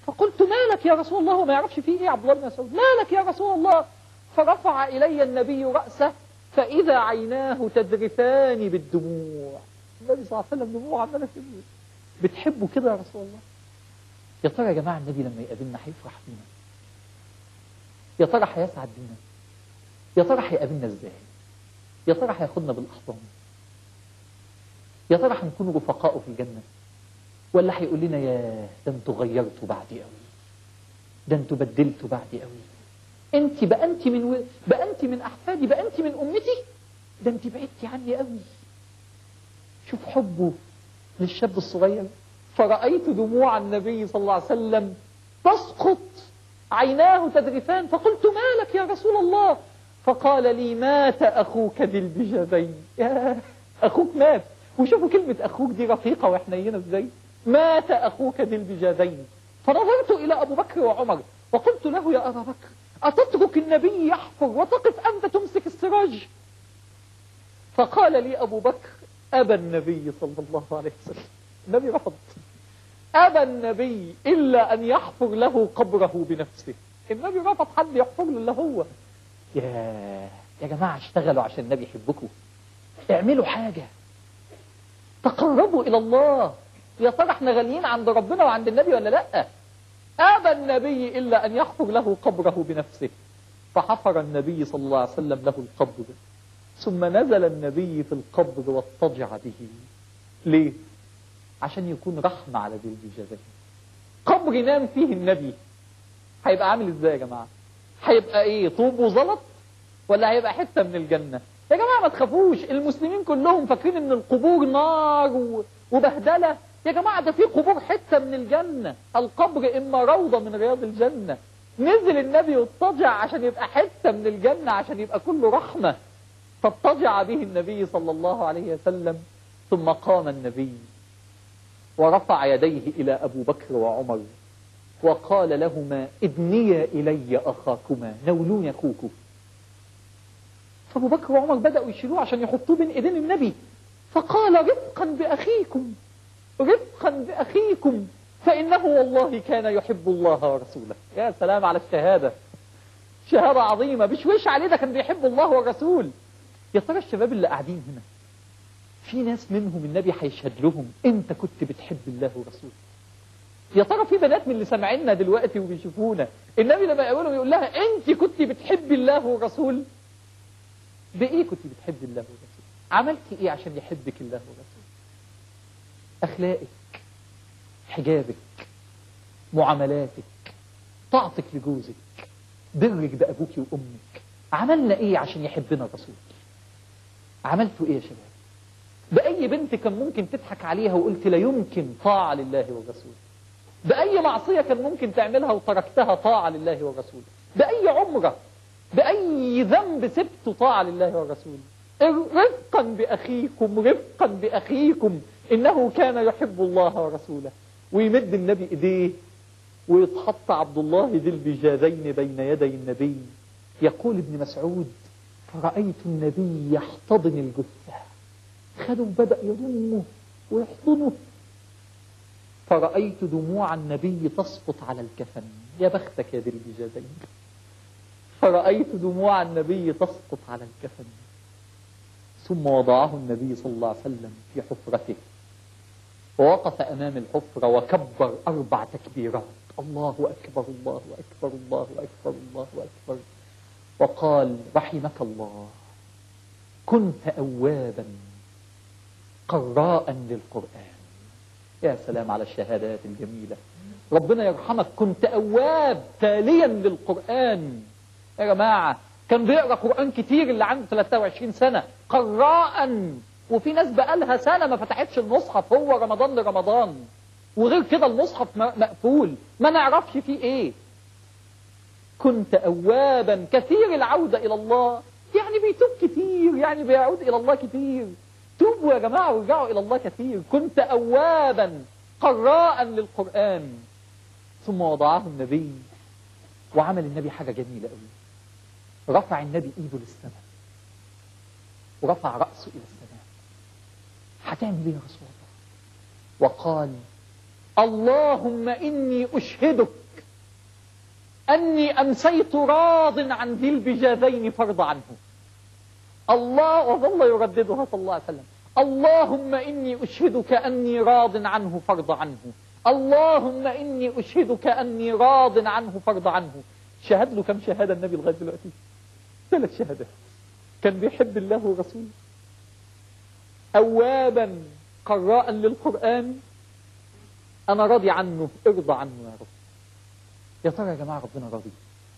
فقلت ما لك يا رسول الله؟ وما يعرفش فيه ايه عبد الله بن مسعود. ما لك يا رسول الله؟ فرفع إلي النبي رأسه فإذا عيناه تذرفان بالدموع. النبي صلى الله عليه وسلم دموع عمالة تنزل. بتحبوا كده يا رسول الله؟ يا ترى يا جماعة النبي لما يقابلنا هيفرح بينا؟ يا ترى هيسعد بينا؟ يا ترى هيقابلنا ازاي؟ يا ترى هياخدنا بالأحضان؟ يا ترى هنكون رفقاء في الجنة؟ ولا هيقول لنا يا ده انتوا غيرتوا بعدي قوي، ده انتوا بدلتوا بعدي قوي، انت بقى انت من و... بقى انت من احفادي، بقى انت من امتي، ده انت بعدتي عني قوي. شوف حبه للشاب الصغير. فرأيت دموع النبي صلى الله عليه وسلم تسقط، عيناه تذرفان. فقلت ما لك يا رسول الله؟ فقال لي مات اخوك ذي البجابين. يا اخوك مات. وشوفوا كلمة اخوك دي رقيقة وحنينة ازاي. مات اخوك ذي البجابين. فنظرت الى ابو بكر وعمر وقلت له يا ابا بكر أتترك النبي يحفر وتقف أنت تمسك السراج؟ فقال لي أبو بكر أبى النبي صلى الله عليه وسلم. النبي رفض. أبى النبي إلا أن يحفر له قبره بنفسه. النبي رفض حد يحفر له إلا هو. يا يا جماعة اشتغلوا عشان النبي يحبكم. اعملوا حاجة، تقربوا إلى الله. يا ترى احنا غاليين عند ربنا وعند النبي ولا لأ؟ أبى النبي إلا أن يحفر له قبره بنفسه. فحفر النبي صلى الله عليه وسلم له القبر، ثم نزل النبي في القبر واضطجع به. ليه؟ عشان يكون رحمة على ذي البجابين. قبر ينام فيه النبي هيبقى عامل ازاي يا جماعة؟ هيبقى ايه؟ طوب وزلط ولا هيبقى حتة من الجنة؟ يا جماعة ما تخافوش، المسلمين كلهم فاكرين ان القبور نار وبهدلة. يا جماعة ده في قبور حتة من الجنة. القبر إما روضة من رياض الجنة. نزل النبي واضطجع عشان يبقى حتة من الجنة، عشان يبقى كله رحمة. فاضطجع به النبي صلى الله عليه وسلم. ثم قام النبي ورفع يديه إلى أبو بكر وعمر وقال لهما ادنيا إلي أخاكما، نولوني أخوكم. فأبو بكر وعمر بدأوا يشيلوه عشان يحطوه بين إيدين النبي. فقال رفقا بأخيكم، رفقا بأخيكم، فإنه والله كان يحب الله ورسوله. يا سلام على الشهادة، شهادة عظيمة. بشويش عليه ده كان بيحب الله والرسول. يا ترى الشباب اللي قاعدين هنا في ناس منهم النبي هيشهد لهم انت كنت بتحب الله ورسوله؟ يا ترى في بنات من اللي سامعيننا دلوقتي وبيشوفونا النبي لما يقولهم يقول لها انت كنت بتحب الله والرسول؟ بايه كنت بتحب الله والرسول؟ عملتي ايه عشان يحبك الله والرسول؟ أخلاقك، حجابك، معاملاتك، طاعتك لجوزك، برك بأبوك وأمك. عملنا إيه عشان يحبنا الرسول؟ عملتوا إيه يا شباب؟ بأي بنت كان ممكن تضحك عليها وقلت لا يمكن طاعة لله والرسول؟ بأي معصية كان ممكن تعملها وتركتها طاعة لله والرسول؟ بأي عمرة، بأي ذنب سبته طاعة لله والرسول؟ رفقا بأخيكم، رفقا بأخيكم، إنه كان يحب الله ورسوله. ويمد النبي إيديه ويتحط عبد الله ذي البجادين بين يدي النبي. يقول ابن مسعود فرأيت النبي يحتضن الجثة. خدوا بدأ يضمه ويحضنه. فرأيت دموع النبي تسقط على الكفن. يا بختك يا ذي البجادين. فرأيت دموع النبي تسقط على الكفن. ثم وضعه النبي صلى الله عليه وسلم في حفرته ووقف أمام الحفرة وكبر أربع تكبيرات. الله أكبر الله أكبر الله أكبر الله أكبر. وقال رحمك الله كنت أوابا قراء للقرآن. يا سلام على الشهادات الجميلة. ربنا يرحمك، كنت أواب تاليا للقرآن. يا جماعة كان بيقرأ قرآن كتير اللي عنده ثلاثة وعشرين سنة قراء، وفي ناس بقالها سنة ما فتحتش المصحف، هو رمضان لرمضان، وغير كده المصحف مقفول ما نعرفش فيه ايه. كنت أوابا كثير العودة إلى الله، يعني بيتوب كتير، يعني بيعود إلى الله كتير. توبوا يا جماعة وارجعوا إلى الله كثير. كنت أوابا قراء للقرآن. ثم وضعه النبي وعمل النبي حاجة جميلة قوي. رفع النبي إيده للسماء ورفع رأسه إلى السماء. هتعمل ايه يا رسول الله؟ وقال اللهم إني أشهدك أني أمسيت راض عن ذي البجاذين فارض عنه. الله، وظل يرددها صلى الله عليه وسلم: اللهم إني أشهدك أني راض عنه فارض عنه، اللهم إني أشهدك أني راض عنه فارض عنه. شهد له كم شهادة النبي لغاية دلوقتي؟ ثلاث شهادات. كان بيحب الله ورسوله، أوابا قراء للقرآن، أنا راضي عنه، ارضى عنه يا رب. يا ترى يا جماعة ربنا راضي؟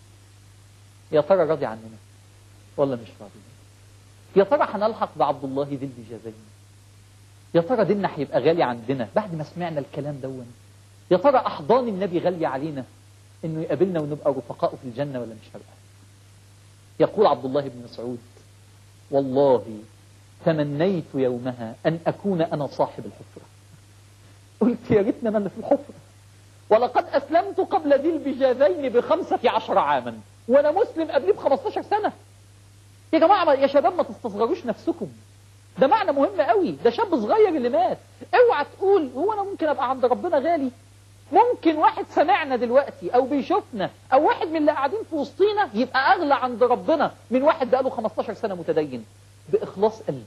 يا ترى راضي عننا ولا مش راضي؟ يا ترى هنلحق بعبد الله ذي البجاذين؟ يا ترى ديننا هيبقى غالي عندنا بعد ما سمعنا الكلام دون؟ يا ترى أحضان النبي غالية علينا إنه يقابلنا ونبقى رفقاء في الجنة ولا مش فارقة؟ يقول عبد الله بن مسعود: والله تمنيت يومها أن أكون أنا صاحب الحفرة. قلت يا ريتنا من في الحفرة. ولقد أسلمت قبل ذي البجاذين بخمسة عشر عاما، وأنا مسلم قبليه بخمستاشر سنة. يا جماعة يا شباب ما تستصغروش نفسكم، ده معنى مهم قوي. ده شاب صغير اللي مات. اوعى تقول هو أنا ممكن أبقى عند ربنا غالي. ممكن واحد سمعنا دلوقتي أو بيشوفنا أو واحد من اللي قاعدين في وسطينا يبقى أغلى عند ربنا من واحد بقاله خمستاشر سنة متدين، بإخلاص قلب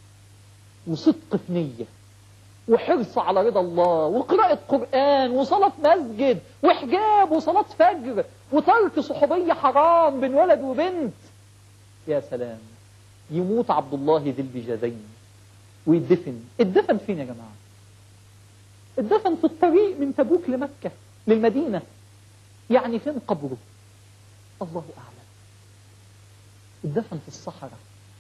وصدق في نية وحرص على رضا الله وقراءة قرآن وصلاة مسجد وحجاب وصلاة فجر وترك صحوبية حرام بين ولد وبنت. يا سلام، يموت عبد الله ذي البجاذين ويدفن. الدفن فين يا جماعة؟ الدفن في الطريق من تبوك لمكة للمدينة. يعني فين قبره؟ الله أعلم. الدفن في الصحراء.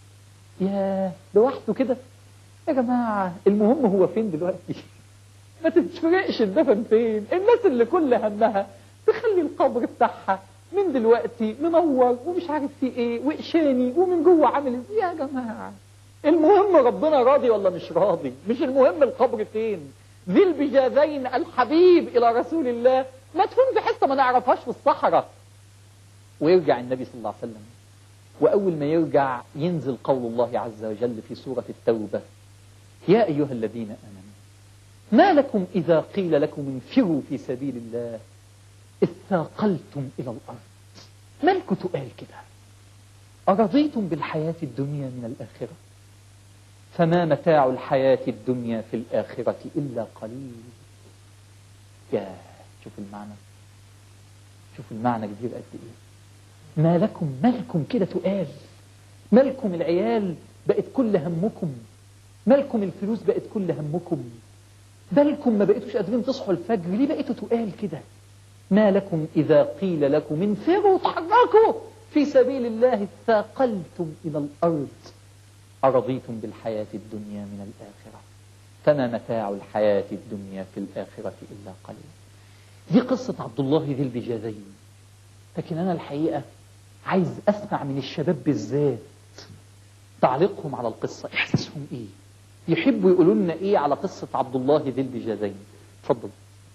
يا لوحده كده يا جماعة. المهم هو فين دلوقتي؟ ما تتفرقش الدفن فين. الناس اللي كل همها تخلي القبر بتاعها من دلوقتي منور ومش عارف فيه ايه وقشاني ومن جوه عامل ايه. يا جماعة المهم ربنا راضي ولا مش راضي، مش المهم القبر فين. ذي البجاذين الحبيب إلى رسول الله مدفون في حتة ما نعرفهاش في الصحراء. ويرجع النبي صلى الله عليه وسلم، وأول ما يرجع ينزل قول الله عز وجل في سورة التوبة: يا أيها الذين آمنوا ما لكم إذا قيل لكم انفروا في سبيل الله اثاقلتم إلى الأرض. مالكوا تقال كده؟ أرضيتم بالحياة الدنيا من الآخرة فما متاع الحياة الدنيا في الآخرة إلا قليل. يا شوف المعنى، شوف المعنى كبير قد إيه. ما لكم مالكم كده تقال؟ مالكم العيال بقت كل همكم؟ مالكم الفلوس بقت كل همكم؟ بالكم ما بقيتوش قادرين تصحوا الفجر؟ ليه بقيتوا تقال كده؟ ما لكم إذا قيل لكم انفروا تحركوا في سبيل الله اثاقلتم إلى الأرض أرضيتم بالحياة الدنيا من الآخرة فما متاع الحياة الدنيا في الآخرة إلا قليل. دي قصة عبد الله ذي البجاذين. لكن أنا الحقيقة عايز أسمع من الشباب بالذات تعليقهم على القصة. إحساسهم إيه؟ يحبوا يقولوا لنا إيه على قصة عبد الله ذي البجاذين؟ اتفضل.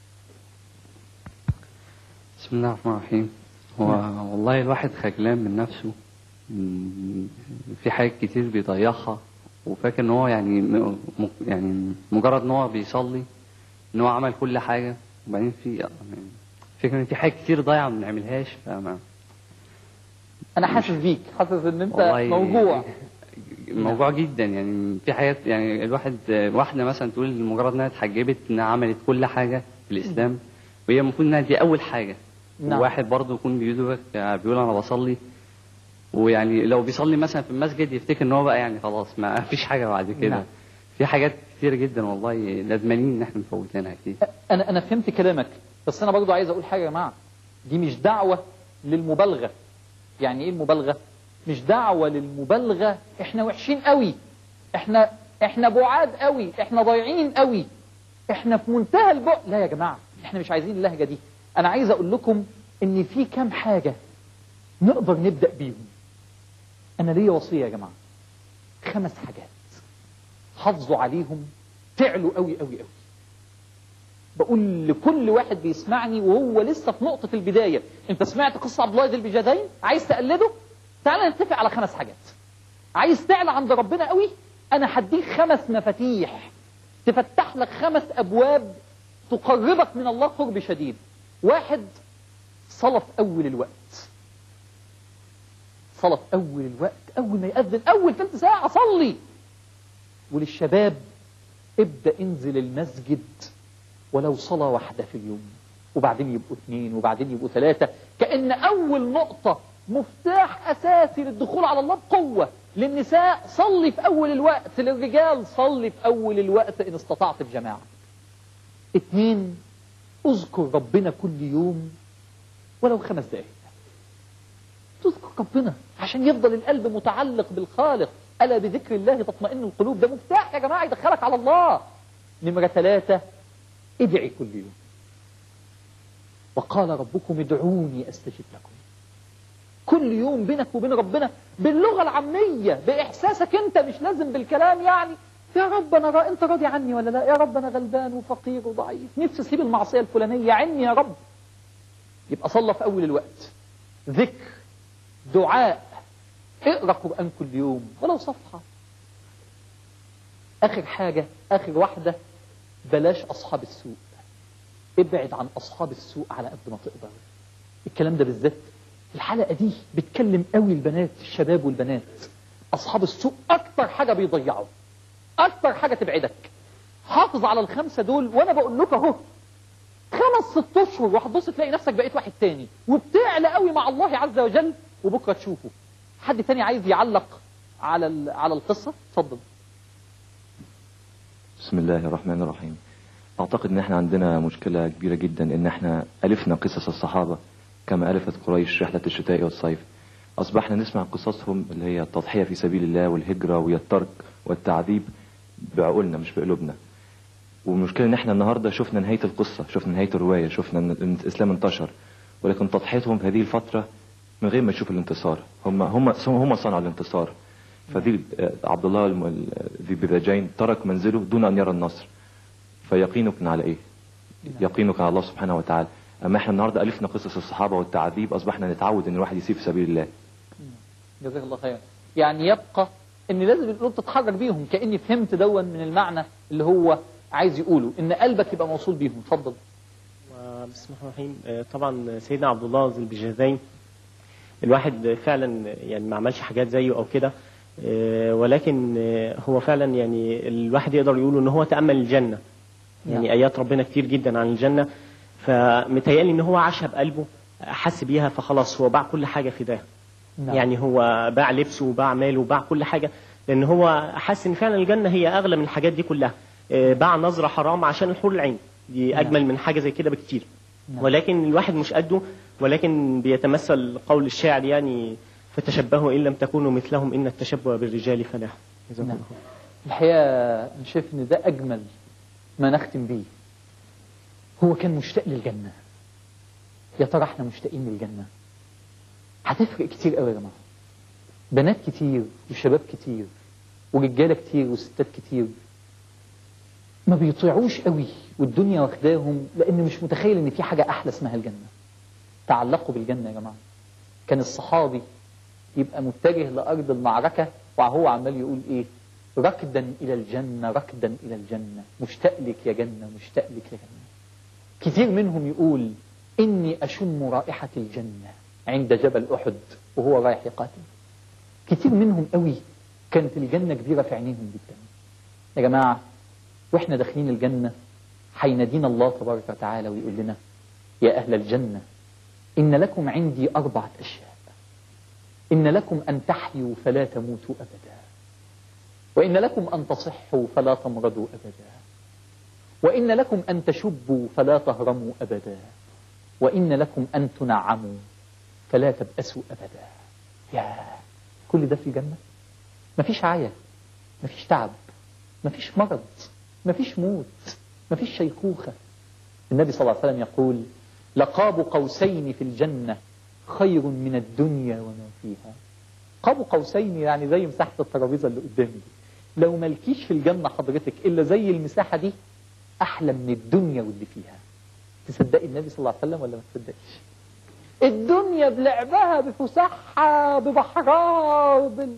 بسم الله الرحمن الرحيم. هو والله الواحد خجلان من نفسه، في حاجات كتير بيضيعها وفاكر ان هو يعني م... يعني مجرد ان هو بيصلي ان هو عمل كل حاجه، وبعدين في يعني فكرة ان في حاجات كتير ضايعه ما بنعملهاش. فما انا حاسس بيك، حاسس ان انت موجوع موجوع جدا. يعني في حاجات يعني الواحد واحده مثلا تقول مجرد انها اتحجبت انها عملت كل حاجه في الاسلام، وهي المفروض انها دي اول حاجه. نعم. وواحد برضه يكون بيقول بيقول انا بصلي، ويعني لو بيصلي مثلا في المسجد يفتكر ان هو بقى يعني خلاص ما فيش حاجه بعد كده. نعم. في حاجات كتير جدا والله لازمانين ان احنا نفوتنا كتير. انا انا فهمت كلامك، بس انا برضو عايز اقول حاجه يا جماعه، دي مش دعوه للمبالغه. يعني ايه المبالغه؟ مش دعوه للمبالغه احنا وحشين قوي، احنا احنا بعاد قوي، احنا ضايعين قوي، احنا في منتهى البعد. لا يا جماعه، احنا مش عايزين اللهجه دي. انا عايز اقول لكم ان في كام حاجه نقدر نبدا بيهم. انا ليا وصيه يا جماعه، خمس حاجات حافظوا عليهم، تعلوا قوي قوي قوي. بقول لكل واحد بيسمعني وهو لسه في نقطة البداية، انت سمعت قصة عبد الله ذي البجاذين، عايز تقلده؟ تعال نتفق على خمس حاجات. عايز تعلى عند ربنا قوي؟ انا هديك خمس مفاتيح تفتح لك خمس ابواب تقربك من الله قرب شديد. واحد، صلاة في أول الوقت. صلاة في أول الوقت، أول ما يأذن أول ثلث ساعة صلي. وللشباب ابدأ انزل المسجد ولو صلاة واحدة في اليوم، وبعدين يبقوا اثنين، وبعدين يبقوا ثلاثة، كأن أول نقطة مفتاح أساسي للدخول على الله بقوة. للنساء صلي في أول الوقت، للرجال صلي في أول الوقت إن استطعت بجماعة. اثنين، اذكر ربنا كل يوم ولو خمس دقائق. تذكر ربنا عشان يفضل القلب متعلق بالخالق. ألا بذكر الله تطمئن القلوب. ده مفتاح يا جماعة يدخلك على الله. نمرة ثلاثة، ادعي كل يوم. وقال ربكم ادعوني أستجب لكم. كل يوم بينك وبين ربنا باللغة العامية، بإحساسك أنت، مش لازم بالكلام. يعني يا رب أنا را... أنت راضي عني ولا لا؟ يا رب أنا غلبان وفقير وضعيف، نفسي أسيب المعصية الفلانية، عني يا رب. يبقى صلى في أول الوقت، ذكر، دعاء، اقرأ قرآن كل يوم ولو صفحة. آخر حاجة، آخر واحدة، بلاش أصحاب السوء. ابعد عن أصحاب السوء على قد ما تقدر. الكلام ده بالذات الحلقة دي بتكلم قوي البنات، الشباب والبنات. أصحاب السوء أكتر حاجة بيضيعوا، أكتر حاجة تبعدك. حافظ على الخمسة دول. وأنا بقول لك أهو، خمس ست أشهر وهتبص تلاقي نفسك بقيت واحد تاني، وبتعلى قوي مع الله عز وجل، وبكرة تشوفه. حد تاني عايز يعلق على على القصة؟ اتفضل. بسم الله الرحمن الرحيم. أعتقد إن إحنا عندنا مشكلة كبيرة جدا، إن إحنا ألفنا قصص الصحابة كما ألفت قريش رحلة الشتاء والصيف. أصبحنا نسمع قصصهم اللي هي التضحية في سبيل الله والهجرة والترك والتعذيب بعقولنا مش بقلوبنا. والمشكلة إن إحنا النهاردة شفنا نهاية القصة، شفنا نهاية الرواية، شفنا إن الإسلام انتشر، ولكن تضحيتهم في هذه الفترة من غير ما يشوفوا الانتصار. هم هم هم صنعوا الانتصار. فذي عبد الله ذي بذاجين ترك منزله دون أن يرى النصر. فيقينك على إيه؟ يقينك على الله سبحانه وتعالى. أما إحنا النهاردة ألفنا قصص الصحابة والتعذيب، أصبحنا نتعود إن الواحد يسيب في سبيل الله. جزاك الله خير. يعني يبقى إن لازم القلوب تتحرك بيهم. كأني فهمت دون من المعنى اللي هو عايز يقوله، إن قلبك يبقى موصول بيهم. اتفضل. بسم الله الرحمن الرحيم. طبعا سيدنا عبد الله ذي البجازين الواحد فعلا يعني ما عملش حاجات زيه أو كده، ولكن هو فعلا يعني الواحد يقدر يقوله إن هو تأمل الجنة. يعني نعم. آيات ربنا كتير جدا عن الجنة، فمتهيألي إن هو عاشها بقلبه، حس بيها، فخلاص هو باع كل حاجة في ده. نعم. يعني هو باع لبسه وباع ماله وباع كل حاجة، لأن هو حس إن فعلا الجنة هي أغلى من الحاجات دي كلها. باع نظرة حرام عشان الحور العين، دي أجمل نعم. من حاجة زي كده بكتير. نعم. ولكن الواحد مش قده، ولكن بيتمثل قول الشاعر يعني فتشبهوا إن لم تكونوا مثلهم إن التشبه بالرجال فلاح. نعم. الحقيقة أنا شايف إن ده أجمل ما نختم بيه. هو كان مشتاق للجنة. يا ترى احنا مشتاقين للجنة؟ هتفرق كتير قوي يا جماعة. بنات كتير وشباب كتير ورجالة كتير وستات كتير ما بيطيعوش قوي، والدنيا واخداهم، لأن مش متخيل إن في حاجة أحلى اسمها الجنة. تعلقوا بالجنة يا جماعة. كان الصحابي يبقى متجه لأرض المعركة وهو عمال يقول إيه؟ ركدا إلى الجنة، ركدا إلى الجنة، مشتاق لك يا جنة، مشتاق لك يا جنة. كثير منهم يقول إني أشم رائحة الجنة عند جبل أحد وهو رايح يقاتل. كثير منهم قوي كانت الجنة كبيرة في عينيهم جدا. يا جماعة، وإحنا داخلين الجنة حينادينا الله تبارك وتعالى ويقول لنا يا أهل الجنة إن لكم عندي أربعة أشياء. إن لكم أن تحيوا فلا تموتوا أبدا، وإن لكم أن تصحوا فلا تمرضوا أبدا، وإن لكم أن تشبوا فلا تهرموا أبدا، وإن لكم أن تنعموا فلا تبأسوا أبدا. يا كل ده في الجنة. مفيش عيا، مفيش تعب، مفيش مرض، مفيش موت، مفيش شيخوخة. النبي صلى الله عليه وسلم يقول لقاب قوسين في الجنة خير من الدنيا وما فيها. قاب قوسين يعني زي مساحة الترابيزة اللي قدامي دي. لو ملكيش في الجنة حضرتك إلا زي المساحة دي، أحلى من الدنيا واللي فيها. تصدقي النبي صلى الله عليه وسلم ولا ما تصدقيش؟ الدنيا بلعبها بفسحها ببحرها بال...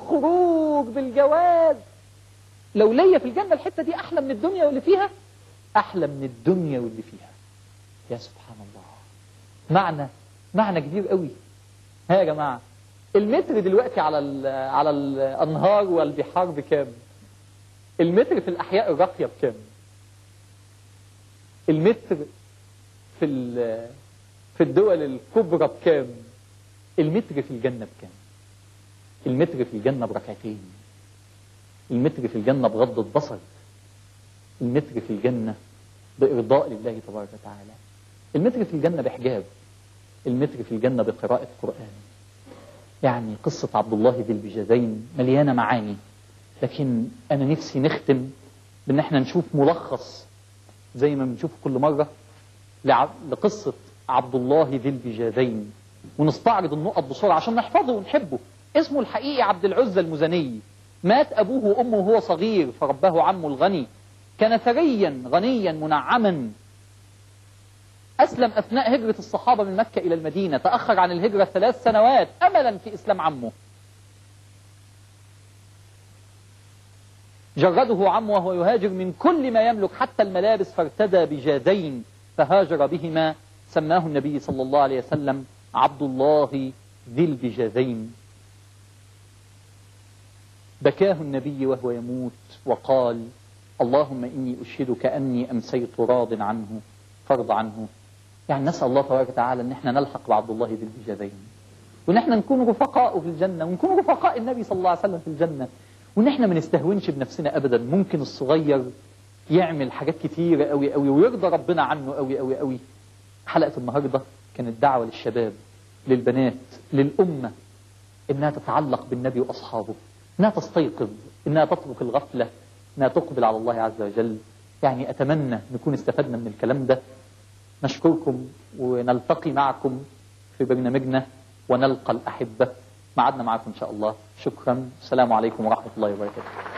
بالخروج بالجواز، لو ليا في الجنة الحتة دي أحلى من الدنيا واللي فيها. أحلى من الدنيا واللي فيها. يا سبحان الله، معنى معنى كبير قوي. ها يا جماعة، المتر دلوقتي على ال على الأنهار والبحار بكام؟ المتر في الأحياء الراقية بكام؟ المتر في في الدول الكبرى بكام؟ المتر في الجنة بكام؟ المتر في الجنة بركعتين، المتر في الجنة بغض البصر، المتر في الجنة بإرضاء لله تبارك وتعالى، المتر في الجنة بحجاب، المتر في الجنة بقراءة قرآن. يعني قصة عبد الله ذي البجادين مليانة معاني، لكن أنا نفسي نختم بأن احنا نشوف ملخص زي ما بنشوف كل مرة لقصة عبد الله ذي البجادين، ونستعرض النقط بسرعة عشان نحفظه ونحبه. اسمه الحقيقي عبد العزى المزني، مات أبوه وأمه وهو صغير فرباه عمه الغني، كان ثريا غنيا منعما، أسلم أثناء هجرة الصحابة من مكة إلى المدينة، تأخر عن الهجرة ثلاث سنوات أملا في إسلام عمه. جرده عمه وهو يهاجر من كل ما يملك حتى الملابس، فارتدى بجادين فهاجر بهما، سماه النبي صلى الله عليه وسلم عبد الله ذي البجادين. بكاه النبي وهو يموت وقال: اللهم إني أشهدك أني أمسيت راض عنه فارض عنه. يعني نسأل الله تبارك وتعالى أن احنا نلحق بعبد الله ذي البجادين، وأن احنا نكون رفقاء في الجنة، ونكون رفقاء النبي صلى الله عليه وسلم في الجنة، وأن احنا ما نستهونش بنفسنا أبدا. ممكن الصغير يعمل حاجات كتيرة قوي قوي ويرضى ربنا عنه قوي قوي قوي. حلقة النهاردة كانت دعوة للشباب، للبنات، للأمة، إنها تتعلق بالنبي وأصحابه، إنها تستيقظ، إنها تترك الغفلة، إنها تقبل على الله عز وجل. يعني أتمنى نكون استفدنا من الكلام ده. نشكركم ونلتقي معكم في برنامجنا ونلقى الأحبة. معدنا معكم إن شاء الله. شكرا، السلام عليكم ورحمة الله وبركاته.